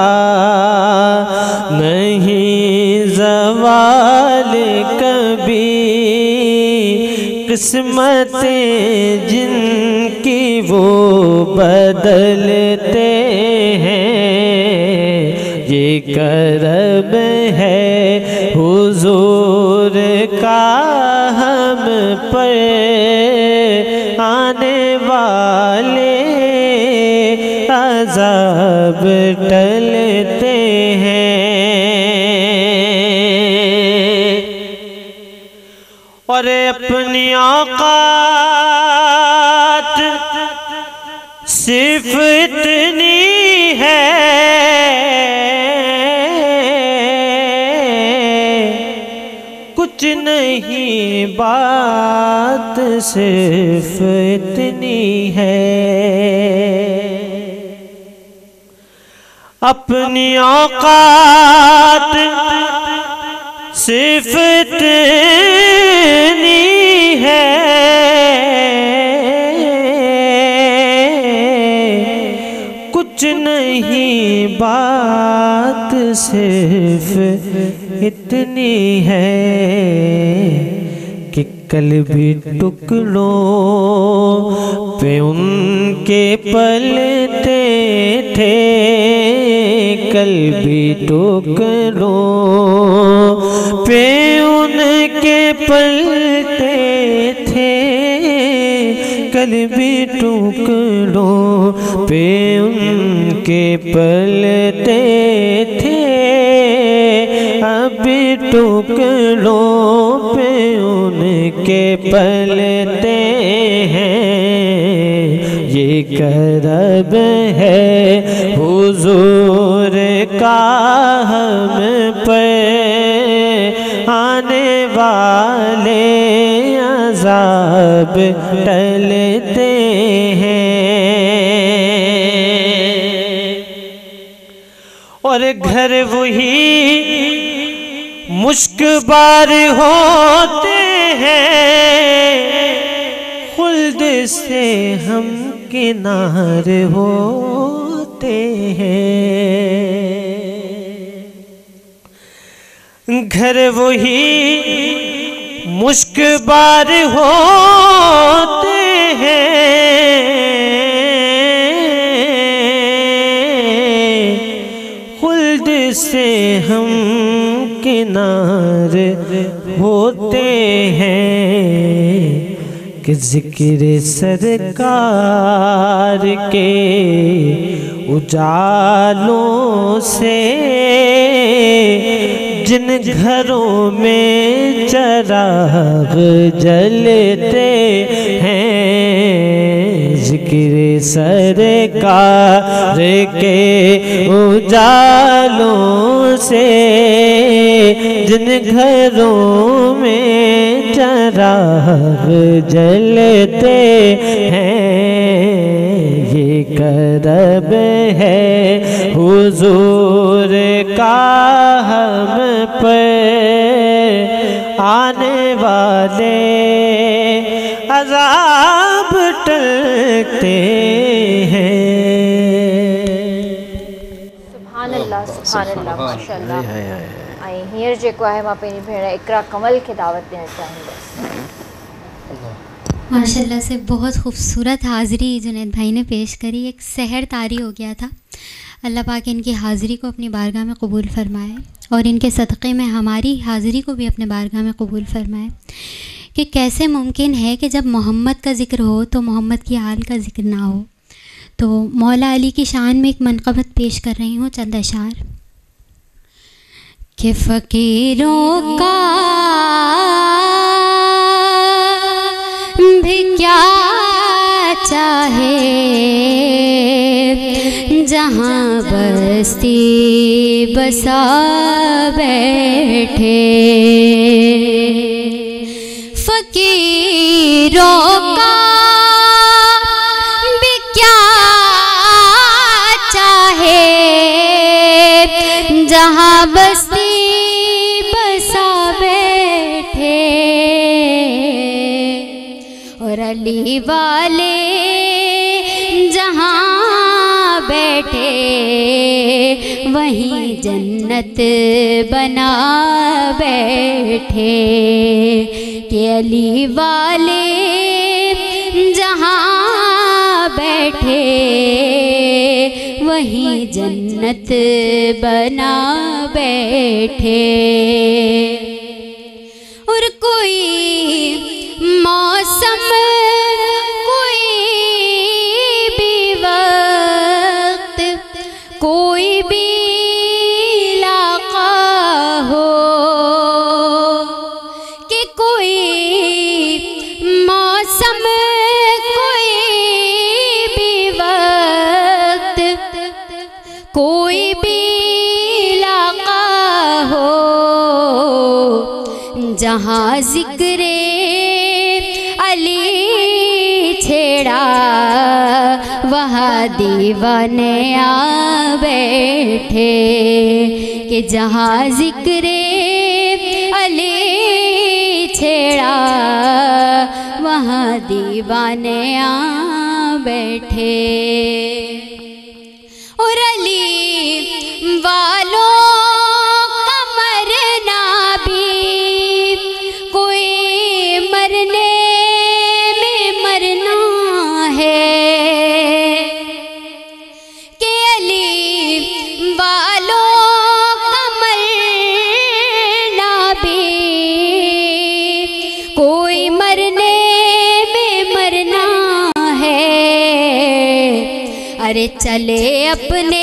نہیں زوال کبھی، قسمتیں جن کی وہ بدلتے ہیں، یہ کرم ہے حضور کا ہم پر، آنے والے عذاب ٹلتے ہیں، اور اپنی اوقات صرف اتنی ہے، کچھ نہیں بات صرف اتنی ہے، اپنی اوقات صرف اتنی ہے، کچھ نہیں بات صرف اتنی ہے، کہ کل بھی ٹکڑوں پہ ان کے پلتے تھے، کل بھی ٹکڑوں پہ ان کے پلتے تھے، کل بھی ٹکڑوں پہ ان کے پلتے تھے، اب بھی ٹکڑوں پہ ان کے پلتے ہیں، یہ کرم ہے حضور کا ہم پر، آنے والے عذاب ٹلتے ہیں، اور گھر وہی مشک بار ہوتے ہیں، خلد سے ہم کنار ہوتے ہیں، گھر وہی مشک بار ہوتے ہیں، خلد سے ہم کنار ہوتے ہیں، کہ ذکر سرکار کے اجالوں سے جن گھروں میں چراغ جلتے ہیں، ذکر سرکار کے اجالوں سے جن گھروں میں چراغ جلتے ہیں، یہ کرم ہے حضور کا ہم پر، آنے والے عذاب ٹلتے ہیں۔ سبحان اللہ سبحان اللہ ماشاء اللہ۔ ऐं हींअर जेको आहे मां पंहिंजी भेण इकरा कमल खे दावत ॾियणु चाहींदसि। ماشاءاللہ سے بہت خوبصورت حاضری جنید بھائی نے پیش کری، ایک سحر طاری ہو گیا تھا. اللہ پاک ان کی حاضری کو اپنی بارگاہ میں قبول فرمائے اور ان کے صدقے میں ہماری حاضری کو بھی اپنے بارگاہ میں قبول فرمائے. کہ کیسے ممکن ہے کہ جب محمد کا ذکر ہو تو محمد کی آل کا ذکر نہ ہو. تو مولا علی کی شان میں ایک منقبت پیش کر رہی ہوں، چند اشعار. کہ فقیروں کا بھی کیا چاہے جہاں بستی بسا بیٹھے، فقیروں کا بھی کیا چاہے جہاں بستی بسا بیٹھے، اور علی والے جہاں بیٹھے وہیں جنت بنا بیٹھے. کہ علی والے جہاں بیٹھے وہیں جنت بنا بیٹھے. اور کوئی موسم کوئی بھی وقت کوئی بھی علاقہ ہو، کہ کوئی موسم کوئی بھی وقت کوئی بھی علاقہ ہو، جہاں ذکر علی چھیڑا وہاں دیوانے آ بیٹھے. کہ جہاں ذکر علی چھیڑا وہاں دیوانے آ بیٹھے. اور علی والوں کا مرنا بھی کوئی مرنے میں مرنا ہے، کہ علی والوں کا مرنا بھی کوئی مرنے میں مرنا ہے. ارے چلے اپنے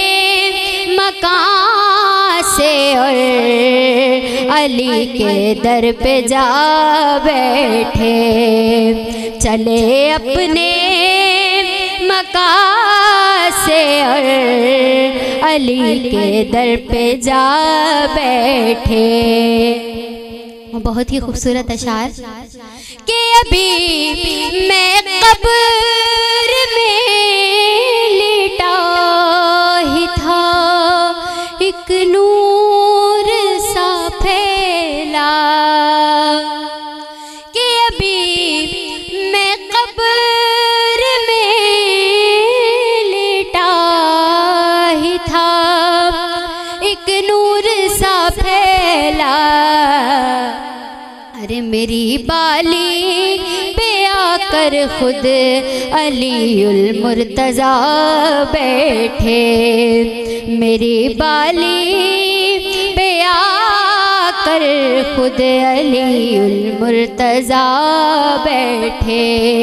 مکان سے اور علی کے در پہ جا بیٹھے، چلے اپنے مکان سے اور علی کے در پہ جا بیٹھے. بہت ہی خوبصورت اشعار. کہ ابھی میں قبر میں لیٹا ہی تھا، ایک نور سا پھیلا. کہ ابھی میں قبر میں لیٹا ہی تھا، ایک نور سا پھیلا. ارے میری بالی پہ آ کر خود علی المرتضیٰ بیٹھے، میری بالی پہ آ کر خود علی المرتضیٰ بیٹھے.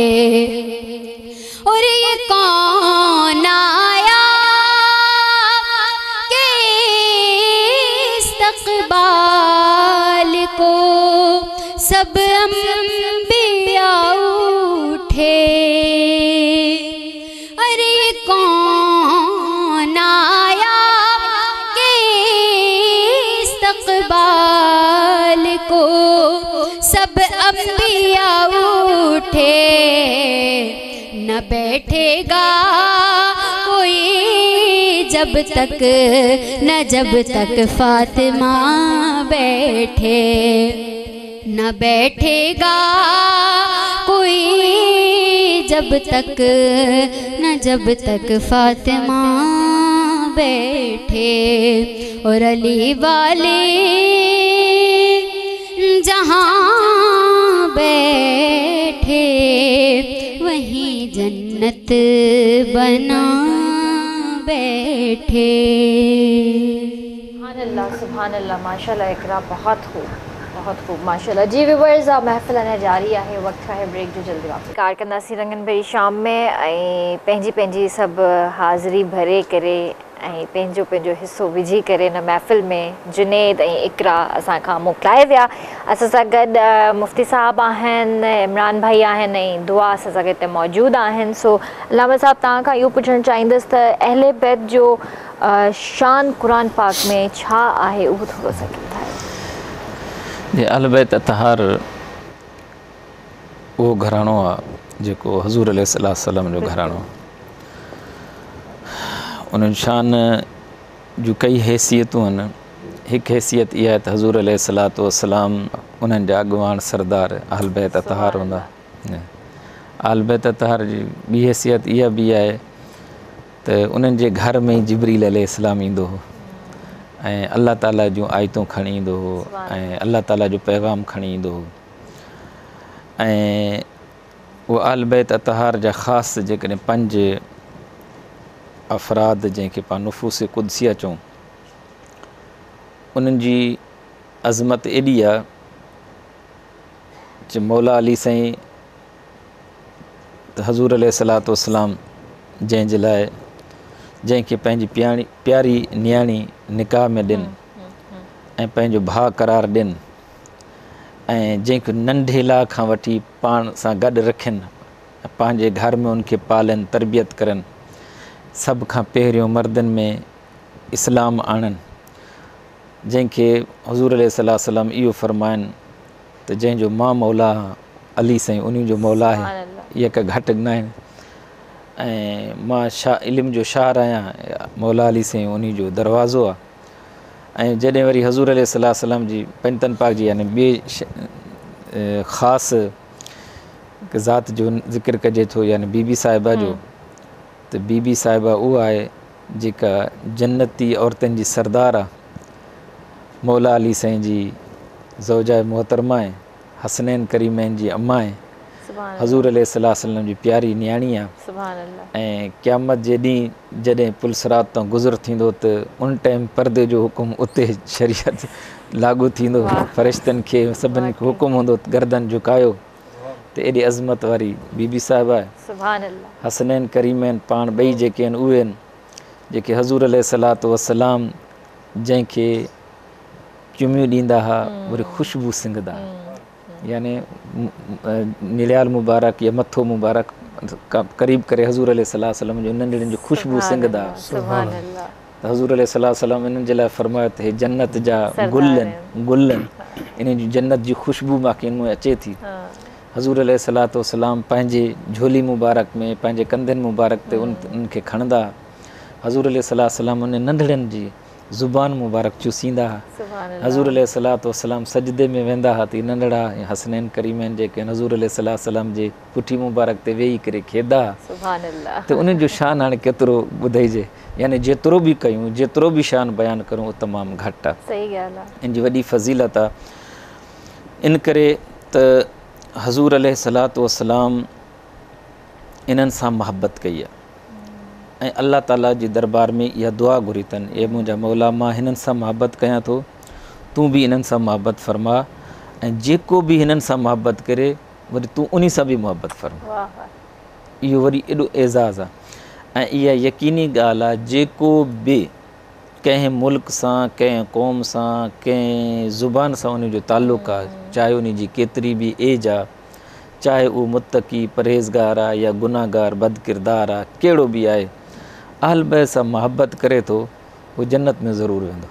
اور یہ کون آیا کہ استقبال کو سب انبیاء اٹھے. ارے یہ کون آیا کہ استقبال کو سب انبیاء اٹھے. نہ بیٹھے گا کوئی جب تک نہ جب تک فاطمہ بیٹھے، نہ بیٹھے گا کوئی جب تک نہ جب تک فاطمہ بیٹھے. اور علی والے جہاں بیٹھے بیٹھے وہیں جنت بنا بیٹھے. سبحان اللہ سبحان اللہ ماشاء اللہ اقرا بہت خوب بہت خوب ماشاء اللہ. جی ویورز محفل अञा जारी आहे वक़्तु आहे ब्रेक जो जल्दी वापसि कार कंदासीं रंगन भरी शाम में ऐं पंहिंजी पंहिंजी सभु हाज़िरी भरे करे ऐं पंहिंजो पंहिंजो हिसो विझी करे हिन महफ़िल में जुनेद ऐं इकरा असांखां मोकिलाए विया. असां सां गॾु मुफ़्ती साहब आहिनि, इमरान भाई आहिनि ऐं दुआ असां सां हिते मौजूदु आहिनि. सो अलामा साहब तव्हां खां इहो पुछणु चाहींदसि त अहले बैत जो शान क़ुर पाक में छा आहे उहो थोरो सो ॿुधायो. जे अहल बैत अतहार उहो घराणो आहे जेको हज़ूर अलैहि सलाम जो घराणो. उन्हनि शान जूं कई हैसियतूं आहिनि. हिकु हैसियत इहा आहे त हज़ूर अलैहि सलातो वसलाम उन्हनि जा अॻुवान सरदार अहल बैत अतहार हूंदा. अहल बैत अतहार जी ॿी हैसियत इहा बि आहे त उन्हनि जे घर में ई जिब्रील अलैहिस्सलाम ईंदो हो ऐं अल्लाह ताला जूं आयतूं खणी ईंदो हो ऐं अल्लाह ताला जो पैगाम खणी ईंदो हो. ऐं उहो अहल बैत अतहार जा ख़ासि जेकॾहिं पंज अफ़राद जंहिंखे पाण नुफ़ूस क़ुदसिया चऊं, उन्हनि जी अज़मत एॾी आहे जो मौला अली साईं त हज़ूर अलैहि सलातो वसलाम जंहिंजे लाइ जंहिंखे पंहिंजी प्यारी प्यारी नियाणी निकाह में ॾिन ऐं पंहिंजो भाउ करार ॾिन ऐं जंहिंखे नंढे लाइ खां वठी पाण सां गॾु रखनि, पंहिंजे घर में उनखे पालनि तरबियत करनि, सभ खां पहिरियों मर्दनि में इस्लाम आणनि, जंहिंखे हज़ूर अलैहि सलातो वसलाम इहो फ़रमाइनि त जंहिंजो मां मौला अली साईं उन्ही जो मौला आहे. इहे का घटि न आहिनि ऐं मां शाह इल्म जो शार आहियां, मौला अली साईं उन्ही जो दरवाज़ो आहे. ऐं जॾहिं वरी हज़ूर अलैहि सलातो वसलाम जी पंजतन पाक जी यानी ॿिए ख़ासि ज़ात जो ज़िक्र कजे थो यानी बीबी साहिबा जो, त बीबी साहिबा उहा आहे जेका जन्नती औरतुनि जी सरदार आहे. मौला अली साईं जी ज़ौजा मोहतरमा आहे, हसनैन करीमैन जी अम्मा आहे, हज़ूर अलैहि सलातो वसलाम जी प्यारी नियाणी आहे. ऐं क़यामत जे ॾींहुं जॾहिं पुल सिरात तां गुज़र थींदो त उन टाइम परदे जो हुकुम उते शरीयत लागू थींदो. फ़रिश्तनि खे सभिनी खे हुकुम हूंदो गर्दन झुकायो. त एॾी अज़मत वारी बीबी साहिबा आहे. हसनैन करीमैन पाण ॿई जेके आहिनि उहे आहिनि जेके हज़ूर अलैहि सलातो वसलाम जंहिंखे चुमियूं ॾींदा हुआ वरी ख़ुशबू सिंघंदा, यानी निलियाल मुबारक या मथो मुबारक क़रीब करे हज़ूर अलैहि सलातो वसलाम जो नंढड़नि जो ख़ुशबू सिंघंदा. त हज़ूर अलैहि सलातो वसलाम इन्हनि जे लाइ फ़रमायो त हे जन्नत जा गुल आहिनि गुल आहिनि, इन जी जन्नत जी ख़ुशबू मूंखे इन में अचे थी. हज़ूर अलैहि सलातो वसलाम पंहिंजे झोली मुबारक में पंहिंजे कंधनि मुबारक ते उन उनखे खणंदा. हज़ूर अलैहि सलातो वसलाम उन नंढड़नि जी ज़ुबान मुबारक चूसींदा हुआ. हज़ूर अलैहि सलातो वसलाम सजदे में वेंदा हुआ त नंढड़ा हसनैन करीमैन जेके आहिनि हज़ूर अलैहि सलातो वसलाम जे पुठी मुबारक ते वेही करे खेदा. त उन्हनि जो शान हाणे केतिरो ॿुधाइजे, यानी जेतिरो बि कयूं जेतिरो बि शान बयानु करूं उहो तमामु घटि आहे. सही ॻाल्हि आहे. इन जी वॾी फ़ज़ीलत आहे. इन करे त हज़ूर अलैहि सलातो वसलाम इन्हनि सां मुहबत कई आहे ऐं अल्लाह ताला जी दरबार में इहा दुआ घुरी अथनि, ए मुंहिंजा मौला मां हिननि सां मुहबत कयां थो, तूं बि इन्हनि सां मुहबत फ़रमा ऐं जेको बि हिननि सां मुहबत करे वरी तूं उन सां बि मुहबत फ़रमा. इहो वरी एॾो एज़ाज़ आहे ऐं इहा यकीनी ॻाल्हि आहे जेको बि कंहिं मुल्क सां कंहिं क़ौम सां कंहिं ज़ुबान सां उन जो ताल्लुक़ु आहे, चाहे उन जी केतिरी बि एज आहे, चाहे उहो मुतक़ी परहेज़गार आहे या गुनाहगार बदकिरदार आहे, कहिड़ो बि आहे, अहल बैत सां मुहबत करे थो उहो जन्नत में ज़रूरु वेंदो.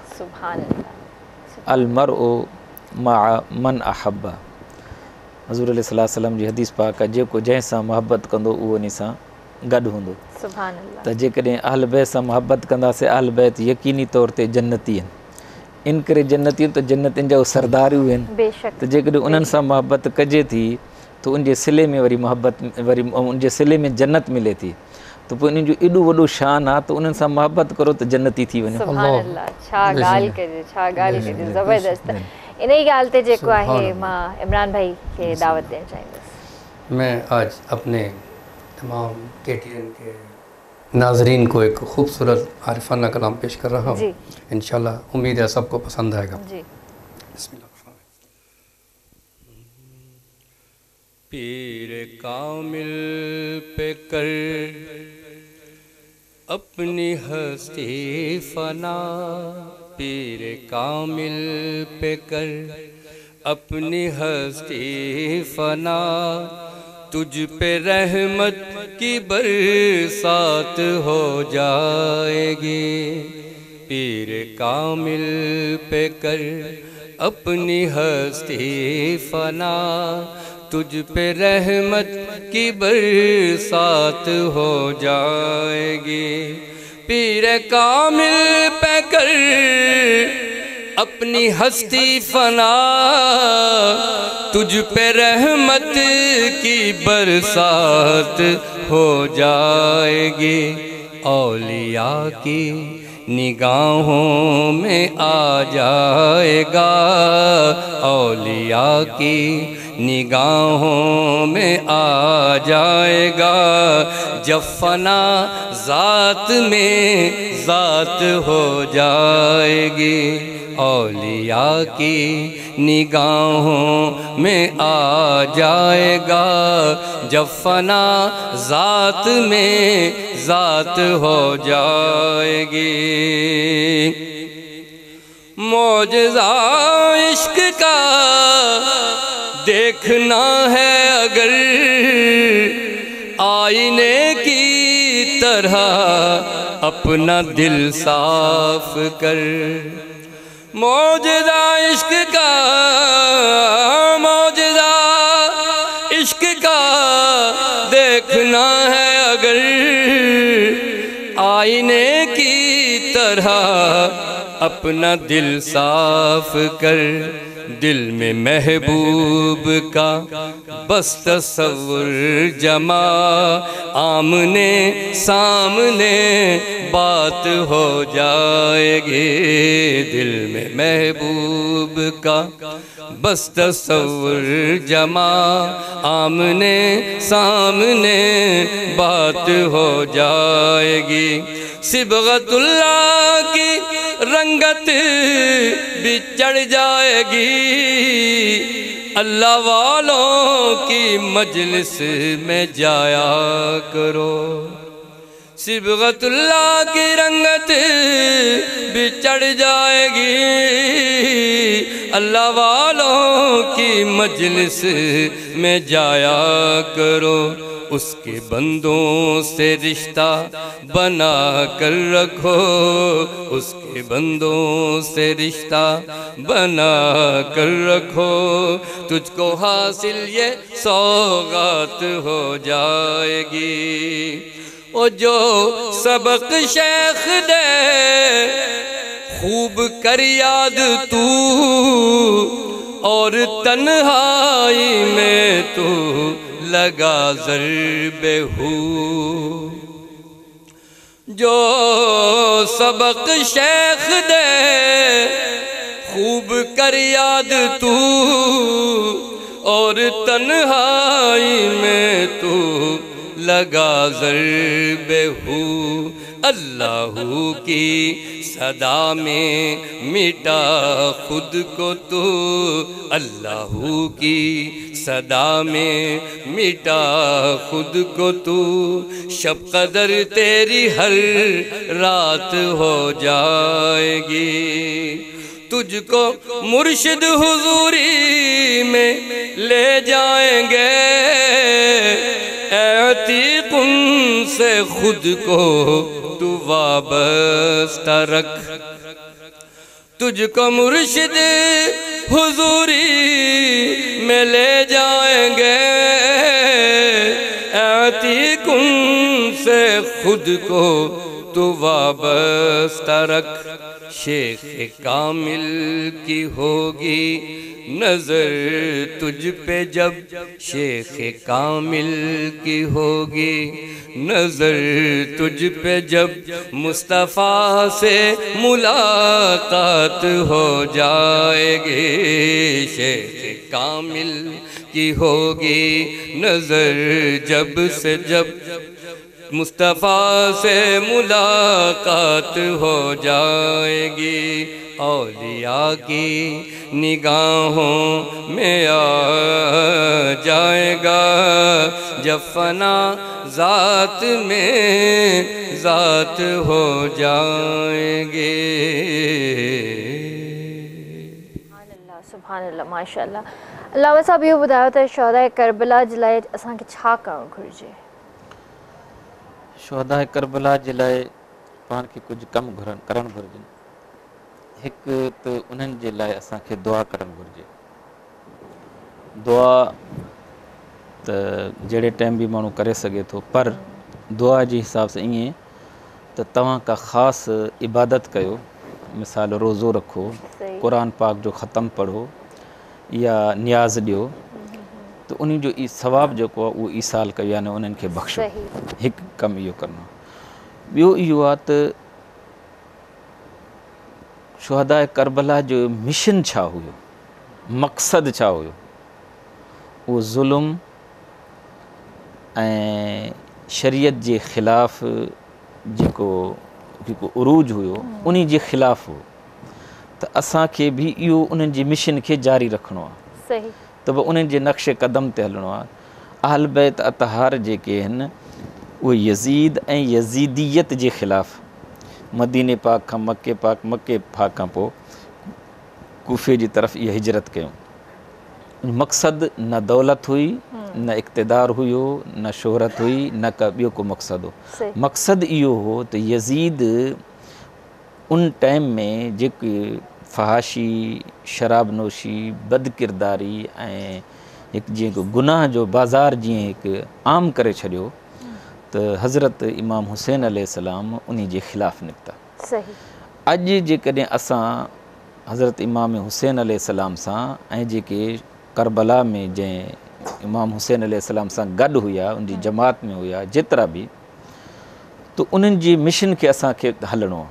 अल मरउ मअ मन अहब्बा, हज़ूर अलैहि सलातो वसलाम जी हदीस पाक आहे जेको जंहिंसां मुहबत कंदो उहो उन सां गॾु हूंदो. त जेकॾहिं अहल बैत सां मुहबत कंदासीं अहल बैत यकीनी तौर ते जन्नती आहिनि. इन करे जन्नती त जन्नतियुनि जा सरदारियूं आहिनि. त जेकॾहिं उन्हनि सां मुहबत कजे थी त उनजे सिले में वरी मुहबत वरी उनजे सिले में जन्नत मिले थी त पोइ इन्हनि जो एॾो वॾो शान आहे त उन्हनि सां मुहबत करो त जन्नती थी वञो. इन ई ॻाल्हि ते जेको आहे मां इमरान भाई खे दावत ॾियणु चाहींदुसि. میں آج اپنے تمام کے ٹی این کے ناظرین کو ایک خوبصورت عارفانہ کلام پیش کر رہا ہوں. جی انشاءاللہ امید ہے سب کو پسند آئے گا. جی. بسم اللہ. پیر کامل پہ کر اپنی ہستی فنا، پیر کامل پہ کر اپنی ہستی فنا، تجھ پہ رحمت کی برسات ہو جائے گی. پیر کامل پہ کر اپنی ہستی فنا، تجھ پہ رحمت کی برسات ہو جائے گی. پیر کامل پہ کر اپنی ہستی فنا، تجھ پہ رحمت کی برسات ہو جائے گی. اولیاء کی نگاہوں میں آ جائے گا، اولیاء کی نگاہوں میں آ جائے گا. جب فنا ذات میں ذات ہو جائے گی، اولیاء کی نگاہوں میں آ جائے گا. جب فنا ذات میں ذات ہو جائے گی. معجزہ عشق کا دیکھنا ہے اگر، آئینے کی طرح اپنا دل صاف کر. معجزہ عشق کا، معجزہ عشق کا دیکھنا ہے اگر، آئینے کی طرح اپنا دل صاف کر. دل میں محبوب کا بس تصور جمع، آمنے سامنے بات ہو جائے گی. دل میں محبوب کا بس تصور جمع، آمنے سامنے بات ہو جائے گی. صبغت اللہ کی رنگت بھی چڑھ جائے گی، اللہ والوں کی مجلس میں جایا کرو. صبغت اللہ کی رنگت بھی چڑھ جائے گی، اللہ والوں کی مجلس میں جایا کرو. اس کے بندوں سے رشتہ بنا کر رکھو، اس کے بندوں سے رشتہ بنا کر رکھو. تجھ کو حاصل یہ سوغات ہو جائے گی. او جو سبق شیخ دے خوب کر یاد تو، اور تنہائی میں تو لگا ضرب ہو. جو سبق شیخ دے خوب کر یاد تو، اور تنہائی میں تو لگا ضرب ہو. اللہ کی صدا میں مٹا خود کو تو، اللہ کی صدا میں مٹا خود کو تو. شب قدر تیری ہر رات ہو جائے گی. تجھ کو مرشد حضوری میں لے جائیں گے، عتیق ان سے خود کو تو وابستہ رکھ. تجھ کو مرشد حضوری میں لے جائیں گے، عتیق ان سے خود کو تو وابستہ رکھ. شیخ کامل کی ہوگی نظر تجھ پہ جب، شیخ کامل کی ہوگی نظر تجھ پہ جب، مصطفیٰ سے ملاقات ہو جائے گی. شیخ کامل کی ہوگی نظر جب سے جب مصطفیٰ سے ملاقات ہو جائے گی، اولیاء کی نگاہوں میں آ جائے گا جب فنا ذات میں ذات ہو جائیں گے۔ سبحان اللہ، ماشاء اللہ۔ علامہ صاحب یہ بتایا تھا شہدائے کربلا جے لائے اساں کے چھا کرن گھرجے؟ شہدائے کربلا جے لائے پان کے کچھ کم گھرن کرن گھرجن۔ ایک تو انہن جے لائے اساں کے دعا کرن گھرجے۔ دعا تو جڑے ٹائم بھی مانو کرے سکے تو، پر دعا جی حساب سے یہ تو تواں کا خاص عبادت کیو، مثال روزو رکھو، قرآن پاک جو ختم پڑھو یا نیاز دیو، تو انہی جو ثواب جو کو وہ ایسال کیو یعنی انہن کے بخشو، ایک کم یہ کرنا۔ بیو یہ آت شہدائے کربلا جو مشن چھا ہوئے، مقصد چھا ہوئے، وہ ظلم شریعت جے خلاف جیکو جیکو عروج ہوئے انہی جے خلاف ہو، تو اساں کے بھی یہ انہن جی مشن کے جاری رکھنو ہے، صحیح، تو وہ انہن جے نقش قدم تے ہلنو ہے۔ اہل بیت اطہار جے کے ہیں وہ یزید این یزیدیت جے خلاف مدینہ پاک کا مکہ پاک مکہ پاک کا پو کوفے جی طرف یہ ہجرت کیوں۔ مقصد نہ دولت ہوئی، نہ اقتدار ہوئی ہو، نہ شہرت ہوئی، نہ کبیوں کو مقصد ہو۔ مقصد یہ ہو تو یزید ان ٹائم میں جو فحاشی، شراب نوشی، بد کرداری ایک جی گناہ جو بازار جی ایک عام کرے چھڑیو، تو حضرت امام حسین علیہ السلام انہی جے خلاف نکتا۔ اج جے کدیں اساں حضرت امام حسین علیہ السلام ساں این جے کہ کربلا میں جے امام حسین علیہ السلام ساں گڈ ہویا، ان جی جماعت میں ہویا جترا بھی، تو انہن جی مشن کے اساں کے ہلنو۔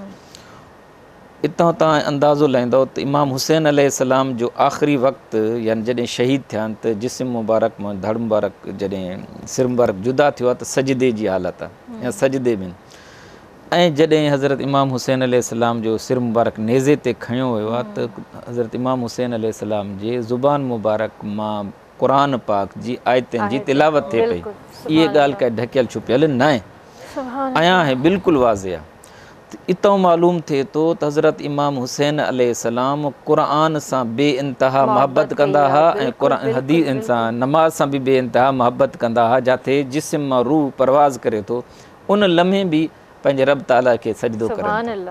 اتنا تا اندازو لیندو تو امام حسین علیہ السلام جو آخری وقت یعنی جڑیں شہید تھیان تو جسم مبارک میں دھڑ مبارک جڑیں سر مبارک جدا تھیا تو سجدے جی حالت یا سجدے میں، ऐं जॾहिं हज़रत इमाम हुसैन अलैहिस्सलाम जो सिर मुबारक नेज़े ते खयो वियो आहे त हज़रत इमाम हुसैन अलैहिस्सलाम जे ज़ुबान मुबारक मां क़ुरान पाक जी आयतनि जी तिलावत थिए पई। इहे ॻाल्हि काई ढकियल छुपियल न आहे, आया है बिल्कुलु वाज़िह आहे। इतो मालूम थिए थो त हज़रत इमाम हुसैन अलैहिस्सलाम क़ुरान सां बेइंतिहा मोहबत कंदा हुआ ऐं क़ुरान हदीस सां नमाज़ सां बि बेइंतिहा मोहबत कंदा हुआ। जिथे जिस्म मां रूह परवाज़ करे थो उन लम्हे बि पंहिंजे रब ताला के सजदो करनि।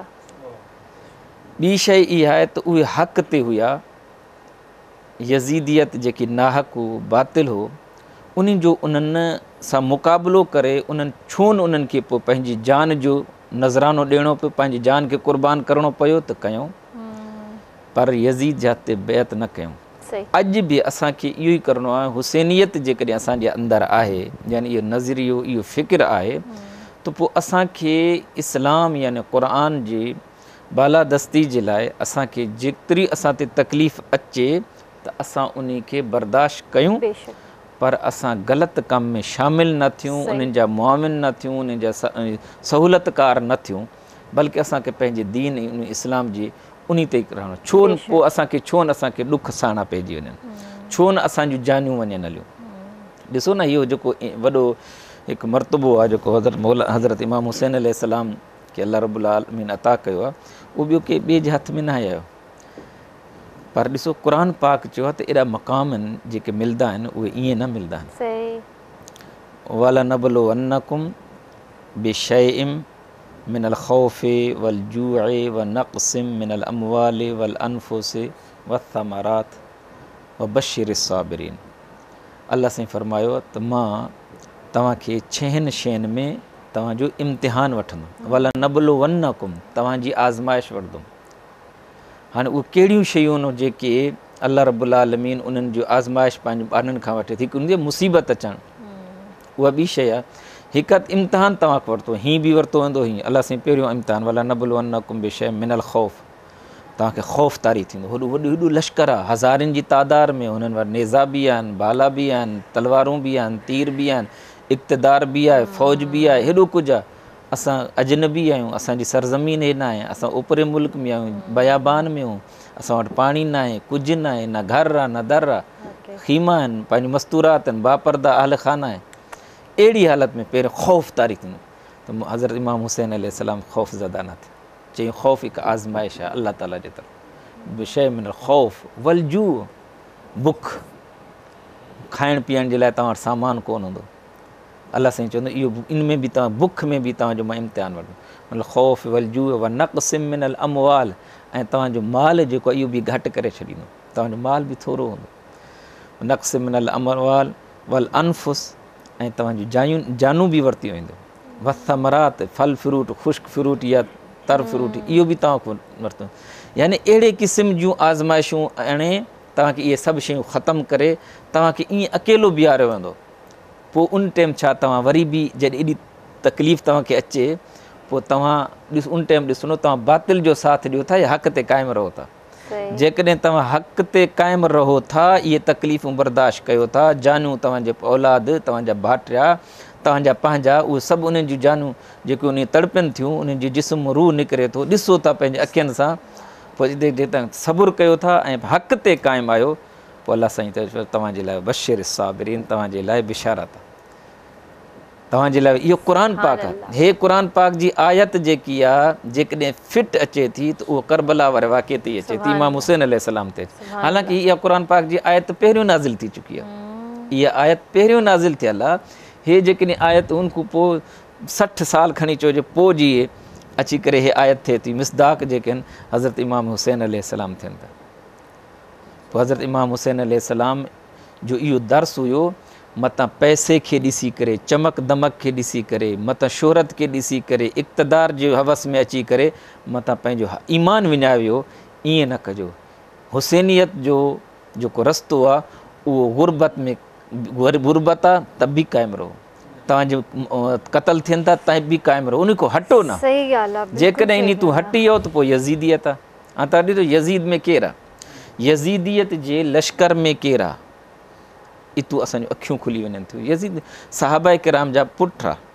ॿी शइ इहा आहे त उहे हक़ ते हुआ, यज़ीदियत जेकी नाहक हो बातिल हो उन्हनि जो उन्हनि सां मुक़ाबिलो करे उन्हनि छो न उन्हनि खे पोइ पंहिंजी जान जो नज़रानो ॾियणो पियो, पंहिंजी जान खे क़ुर्बान करणो पियो त कयूं, पर यज़ीद जाते बैत न कयूं। अॼु बि असांखे इहो ई करिणो आहे। हुसैनियत जेकॾहिं असांजे अंदरि आहे यानी इहो नज़रियो इहो फ़िक्र आहे तो पोइ असांखे इस्लाम यानी क़ुरान जी बालादस्ती जे लाइ असांखे जेतिरी असां ते तकलीफ़ अचे त असां उन खे बर्दाश्त कयूं, पर असां ग़लति कम में शामिल न थियूं, उन्हनि जा मुआविन न थियूं, उन्हनि जा सहूलतकार न थियूं, बल्कि असांखे पंहिंजे दीन उन इस्लाम जी उन ते रहणो। छो न पोइ असांखे छो न असांखे ॾुख साणा पइजी वञनि, छो न असांजूं जानियूं वञनि हलियूं। ॾिसो न इहो जेको वॾो हिकु मर्तबो आहे जेको हज़रत मौला हज़रत इमाम हुसैन अलैहिस्सलाम के अल्लाह रब्बुल आलमीन अता कयो आहे, उहो ॿियो के ॿिए जे हथ में न आयो। पर ॾिसो क़ुरान पाक चयो आहे त एॾा मक़ाम आहिनि जेके मिलंदा आहिनि उहे ईअं न मिलंदा आहिनि। वलनबलुवन्नकुम बिशैइन मिनल खौफि वल जूअि व नक़्सिम मिनल अमवालि वल अनफुसि वथमरात वबशिरिस साबिरीन। अल्लाह साईं फरमायो त मां तव्हांखे छहनि शयुनि में तव्हांजो इम्तिहान वठंदुमि। वलनबलुवन्नकुम तव्हांजी आज़माइश वठंदुमि। हाणे उहे कहिड़ियूं शयूं आहिनि जेके अल्लाह रब्बुल आलमीन उन्हनि जो आज़माइश पंहिंजे ॿारनि खां वठे थी, उनजी मुसीबत अचणु उहा ॿी शइ आहे। हिकु हथु इम्तिहान तव्हांखे वरितो, हीअं बि वरितो वेंदो, हीअं अल्लाह साईं पहिरियों इम्तिहान वलनबलुवन्नकुम बिशैइन मिनल खौफ़, तव्हांखे ख़ौफ़ तारी थींदो। होॾो वॾो हेॾो लश्कर आहे, हज़ारनि जी तादाद में, हुननि वटि नेज़ा बि आहिनि, बाला बि आहिनि, तलवारूं बि आहिनि, तीर बि आहिनि, इक़्तिदार बि आहे, फ़ौज बि आहे, हेॾो कुझु आहे। असां अजनबी आहियूं, असांजी सरज़मीन हे न आहे, असां उपरे मुल्क में आहियूं, बयाबान में आहियूं, असां वटि पाणी न आहे, कुझु न आहे, न घर आहे, न दर आहे, ख़ीमा आहिनि, पंहिंजी मस्तूरात आहिनि, बापर्दा अहल खाना आहे। अहिड़ी हालत में पहिरियों ख़ौफ़ तारी थींदो। त हज़रत इमाम हुसैन अलैहिस्सलाम ख़ौफ़ ज़दा न थिया। चई ख़ौफ़ हिकु आज़माइश आहे अल्लाह ताला जे तरफ़। बिशय मिन ख़ौफ़ वलजू, बुख, खाइण पीअण जे लाइ तव्हां वटि सामान कोन हूंदो। अल्लाह साईं चवंदो इहो इन में बि तव्हां बुख में बि तव्हांजो मां इम्तिहान वठंदुमि। मतिलबु ख़ौफ़ वलजू व नक़्सिम मिनल अमवाल, ऐं तव्हांजो माल जेको आहे इहो बि घटि करे छॾींदो, तव्हांजो माल बि थोरो हूंदो। नक़्सिम मिनल अमवाल वल अनफुस, ऐं तव्हांजूं जायूं जानूं बि वरिती वेंदो। वथमरात, फल फ्रूट, ख़ुश्क फ्रूट या तर फ्रूट, इहो बि तव्हां को वरितो। यानी अहिड़े क़िस्म जूं आज़माइशूं आणे तव्हांखे इहे सभु शयूं ख़तमु करे तव्हांखे ईअं अकेलो बीहारियो वेंदो। पोइ उन टाइम छा तव्हां वरी बि जॾहिं एॾी तकलीफ़ तव्हांखे अचे, पोइ तव्हां ॾिस उन टाइम ॾिसंदो तव्हां बातिल जो साथ ॾियो था या हक़ ते क़ाइमु रहो था। जेकॾहिं तव्हां हक़ ते क़ाइमु रहो था, इहे तकलीफ़ूं बर्दाश्त कयो था, जानूं तव्हांजे औलाद, तव्हांजा भाटिया, तव्हांजा पंहिंजा, उहे सभु उन्हनि जूं जानूं जेके उन तड़पनि थियूं, उन्हनि जी जिस्म रूह निकिरे थो, ॾिसो था पंहिंजे अखियुनि सां। पोइ जे तव्हां सबुरु कयो था ऐं हक़ ते क़ाइमु आहियो, पोइ अल्लाह साईं त तव्हांजे लाइ बशीर साबिरीन, तव्हांजे लाइ बिशारत आहे, तव्हांजे लाइ इहो क़ुरान पाक आहे। हे क़ुरान पाक जी आयत जेकी आहे जेकॾहिं फिट अचे थी त उहो करबला वारे वाक़े ते अचे थी, इमाम हुसैन अलैहिस्सलाम ते। हालांकि इहा क़ुरान पाक जी आयत पहिरियों नाज़िल थी चुकी आहे, इहा आयत पहिरियों नाज़िल थियल आहे। हे जेकॾहिं आयत उन खां पोइ सठि साल खणी चइजे पोइ जी अची करे हे आयत थिए थी। मिसदाक जेके आहिनि हज़रत इमाम हुसैन अलैहिस्सलाम थियनि था। पोइ हज़रत इमाम हुसैन अलैहिस्सलाम जो इहो दर्स हुयो, मतां पैसे खे ॾिसी करे, चमक दमक खे ॾिसी करे, मतां शोहरत खे ॾिसी करे, इक़्तिदार जे हवस में अची करे मतां पंहिंजो ईमान विञाए वियो। ईअं न कजो। हुसैनियत जो जेको रस्तो आहे उहो गुरबत में गुरबत आहे त बि क़ाइमु रहो, तव्हांजो क़तल थियनि था त बि क़ाइमु रहो, उन खां हटो न। सही ॻाल्हि आहे। जेकॾहिं इन तूं हटी वियो त पोइ यज़ीदियत आहे। हाणे तव्हां ॾिसो यज़ीद में केरु आहे, यज़ीदियत जे लश्कर में केरु आहे, इतू असांजूं अखियूं खुली वञनि थियूं। यज़ीद सहाबा किराम जा पुट आहे,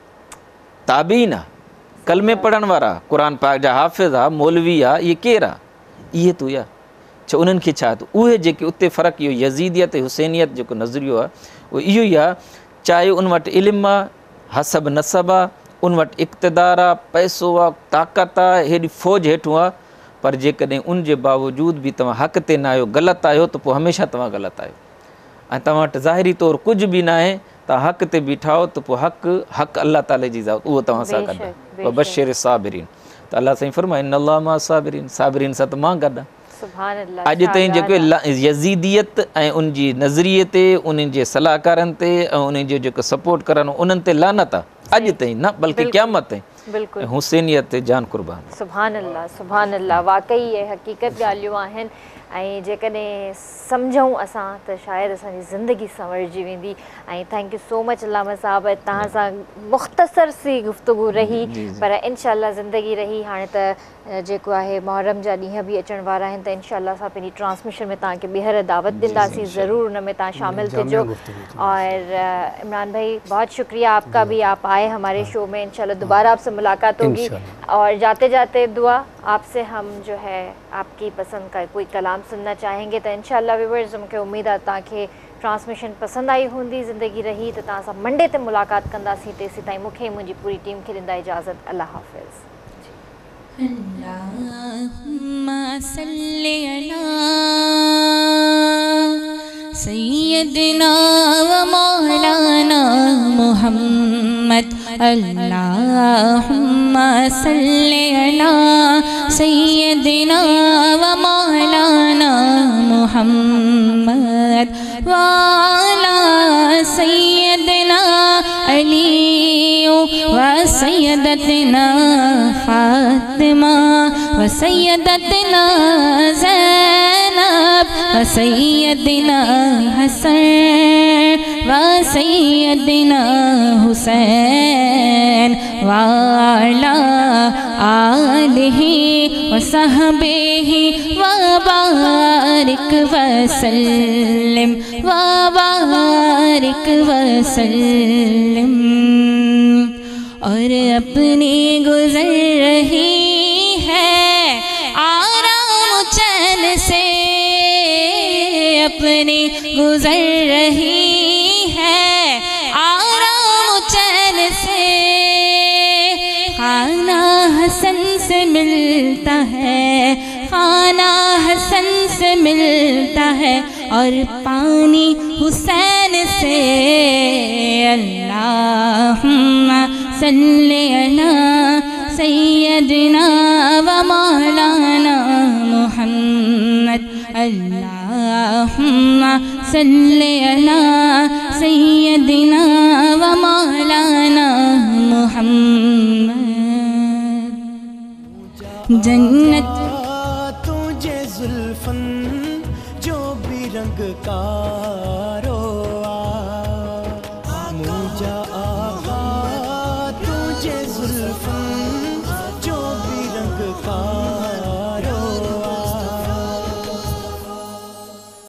ताबीन आहे, कलमे पढ़ण वारा, क़ुरान पाक जा हाफ़िज़ आहे, मौलवी आहे, इहे केरु आहे, इहे तू या छा उन्हनि खे छा त उहे जेके उते फ़र्क़ु इहो यज़ीदियत हुसैनियत जेको नज़रियो आहे उहो इहो ई आहे। चाहे उन वटि इल्मु आहे, हसब नसब आहे, उन वटि इक़्तिदार आहे, पैसो आहे, ताक़त आहे, हेॾी फ़ौज हेठूं आहे, पर जेकॾहिं उन जे बावजूद बि तव्हां हक़ ते न आहियो, ग़लति आहियो, त पोइ हमेशह तव्हां ग़लति आहियो। ऐं तव्हां वटि ज़ाहिरी तौरु कुझु बि न आहे, तव्हां हक़ ते बीठा आहियो, त पोइ हक़ हक़ अल्लाह ताला जी ज़ात उहो तव्हां सां गॾु आहे। बशीर साबिरीन, त अल्लाह साईं फरमाए इन अल्लाह मा साबिरीन, साबिरीन सां त मां गॾु आहियां। अॼु ताईं जेको यज़ीदियत ऐं उन जी नज़रिए ते, उन्हनि जे सलाहकारनि ते ऐं उन्हनि जो जेको सपोर्ट करनि उन्हनि ते लानत आहे, अॼु ताईं न बल्कि क़यामत ताईं। बिल्कुलु हुसैनियत ते जान कुर्बान। सुभान अल्लाह, सुभान अल्लाह। वाक़ई इहे हक़ीक़त ॻाल्हियूं आहिनि ऐं जेकॾहिं सम्झूं असां त शायदि असांजी ज़िंदगी संवरजी वेंदी। ऐं थैंक यू सो मच अल्लामा साहब, तव्हां सां मुख़्तसर सी गुफ़्तगू रही, पर इंशाअल्लाह ज़िंदगी रही। हाणे त जेको आहे मुहर्रम जा ॾींहं बि अचण वारा आहिनि, त इंशाअल्लाह असां पंहिंजी ट्रांसमिशन में तव्हांखे ॿीहर दावत ॾींदासीं, ज़रूरु उन में तव्हां शामिल थिजो। और इमरान भाई बहुत शुक्रिया आपका भी, आप आए हमारे शो में, इंशाअल्लाह दोबारा आपसे मुलाकात होगी। और जाते जाते दुआ आपसे हम जो है आपकी पसंद का कोई कलाम सुनना चाहेंगे, तो इंशाअल्लाह व्यूअर्स मूंखे उम्मीद आहे तव्हांखे ट्रांसमिशन पसंद आई हूंदी। ज़िंदगी रही त तव्हां सां मंडे ते मुलाक़ात कंदासीं। तेसीं ताईं मूंखे मुंहिंजी पूरी टीम खे ॾींदा इजाज़त। अल्लाह हाफ़िज़। अल्लाहुम्मा सल्ली अला सय्यदना व मौलाना मुहम्मद। अल्लाहुम्मा सल्ली अला सय्यदना व मौलाना मुहम्मद व अला सय्यदना अली व सय्यदतना फातिमा व सय्यदतना ज़ैनब व सय्यदना हसन व सय्यदना हुसैन वाला आलिहि वसहबिहि वबारिक वसल्लिम वबारिक वसल्लिम। और अपनी गुजर रही है आराम चैन से, अपनी गुजर रही है आराम चैन से। खाना हसन से मिलता है, खाना हसन से मिलता है और पानी हुसैन से। अल्लाहुम्मा सल्ली अला सय्यदिना व मौलाना मुहम्मद। अल्लाहुम्मा सल्ली अला सय्यदिना व मौलाना मुहम्मद। जन्नत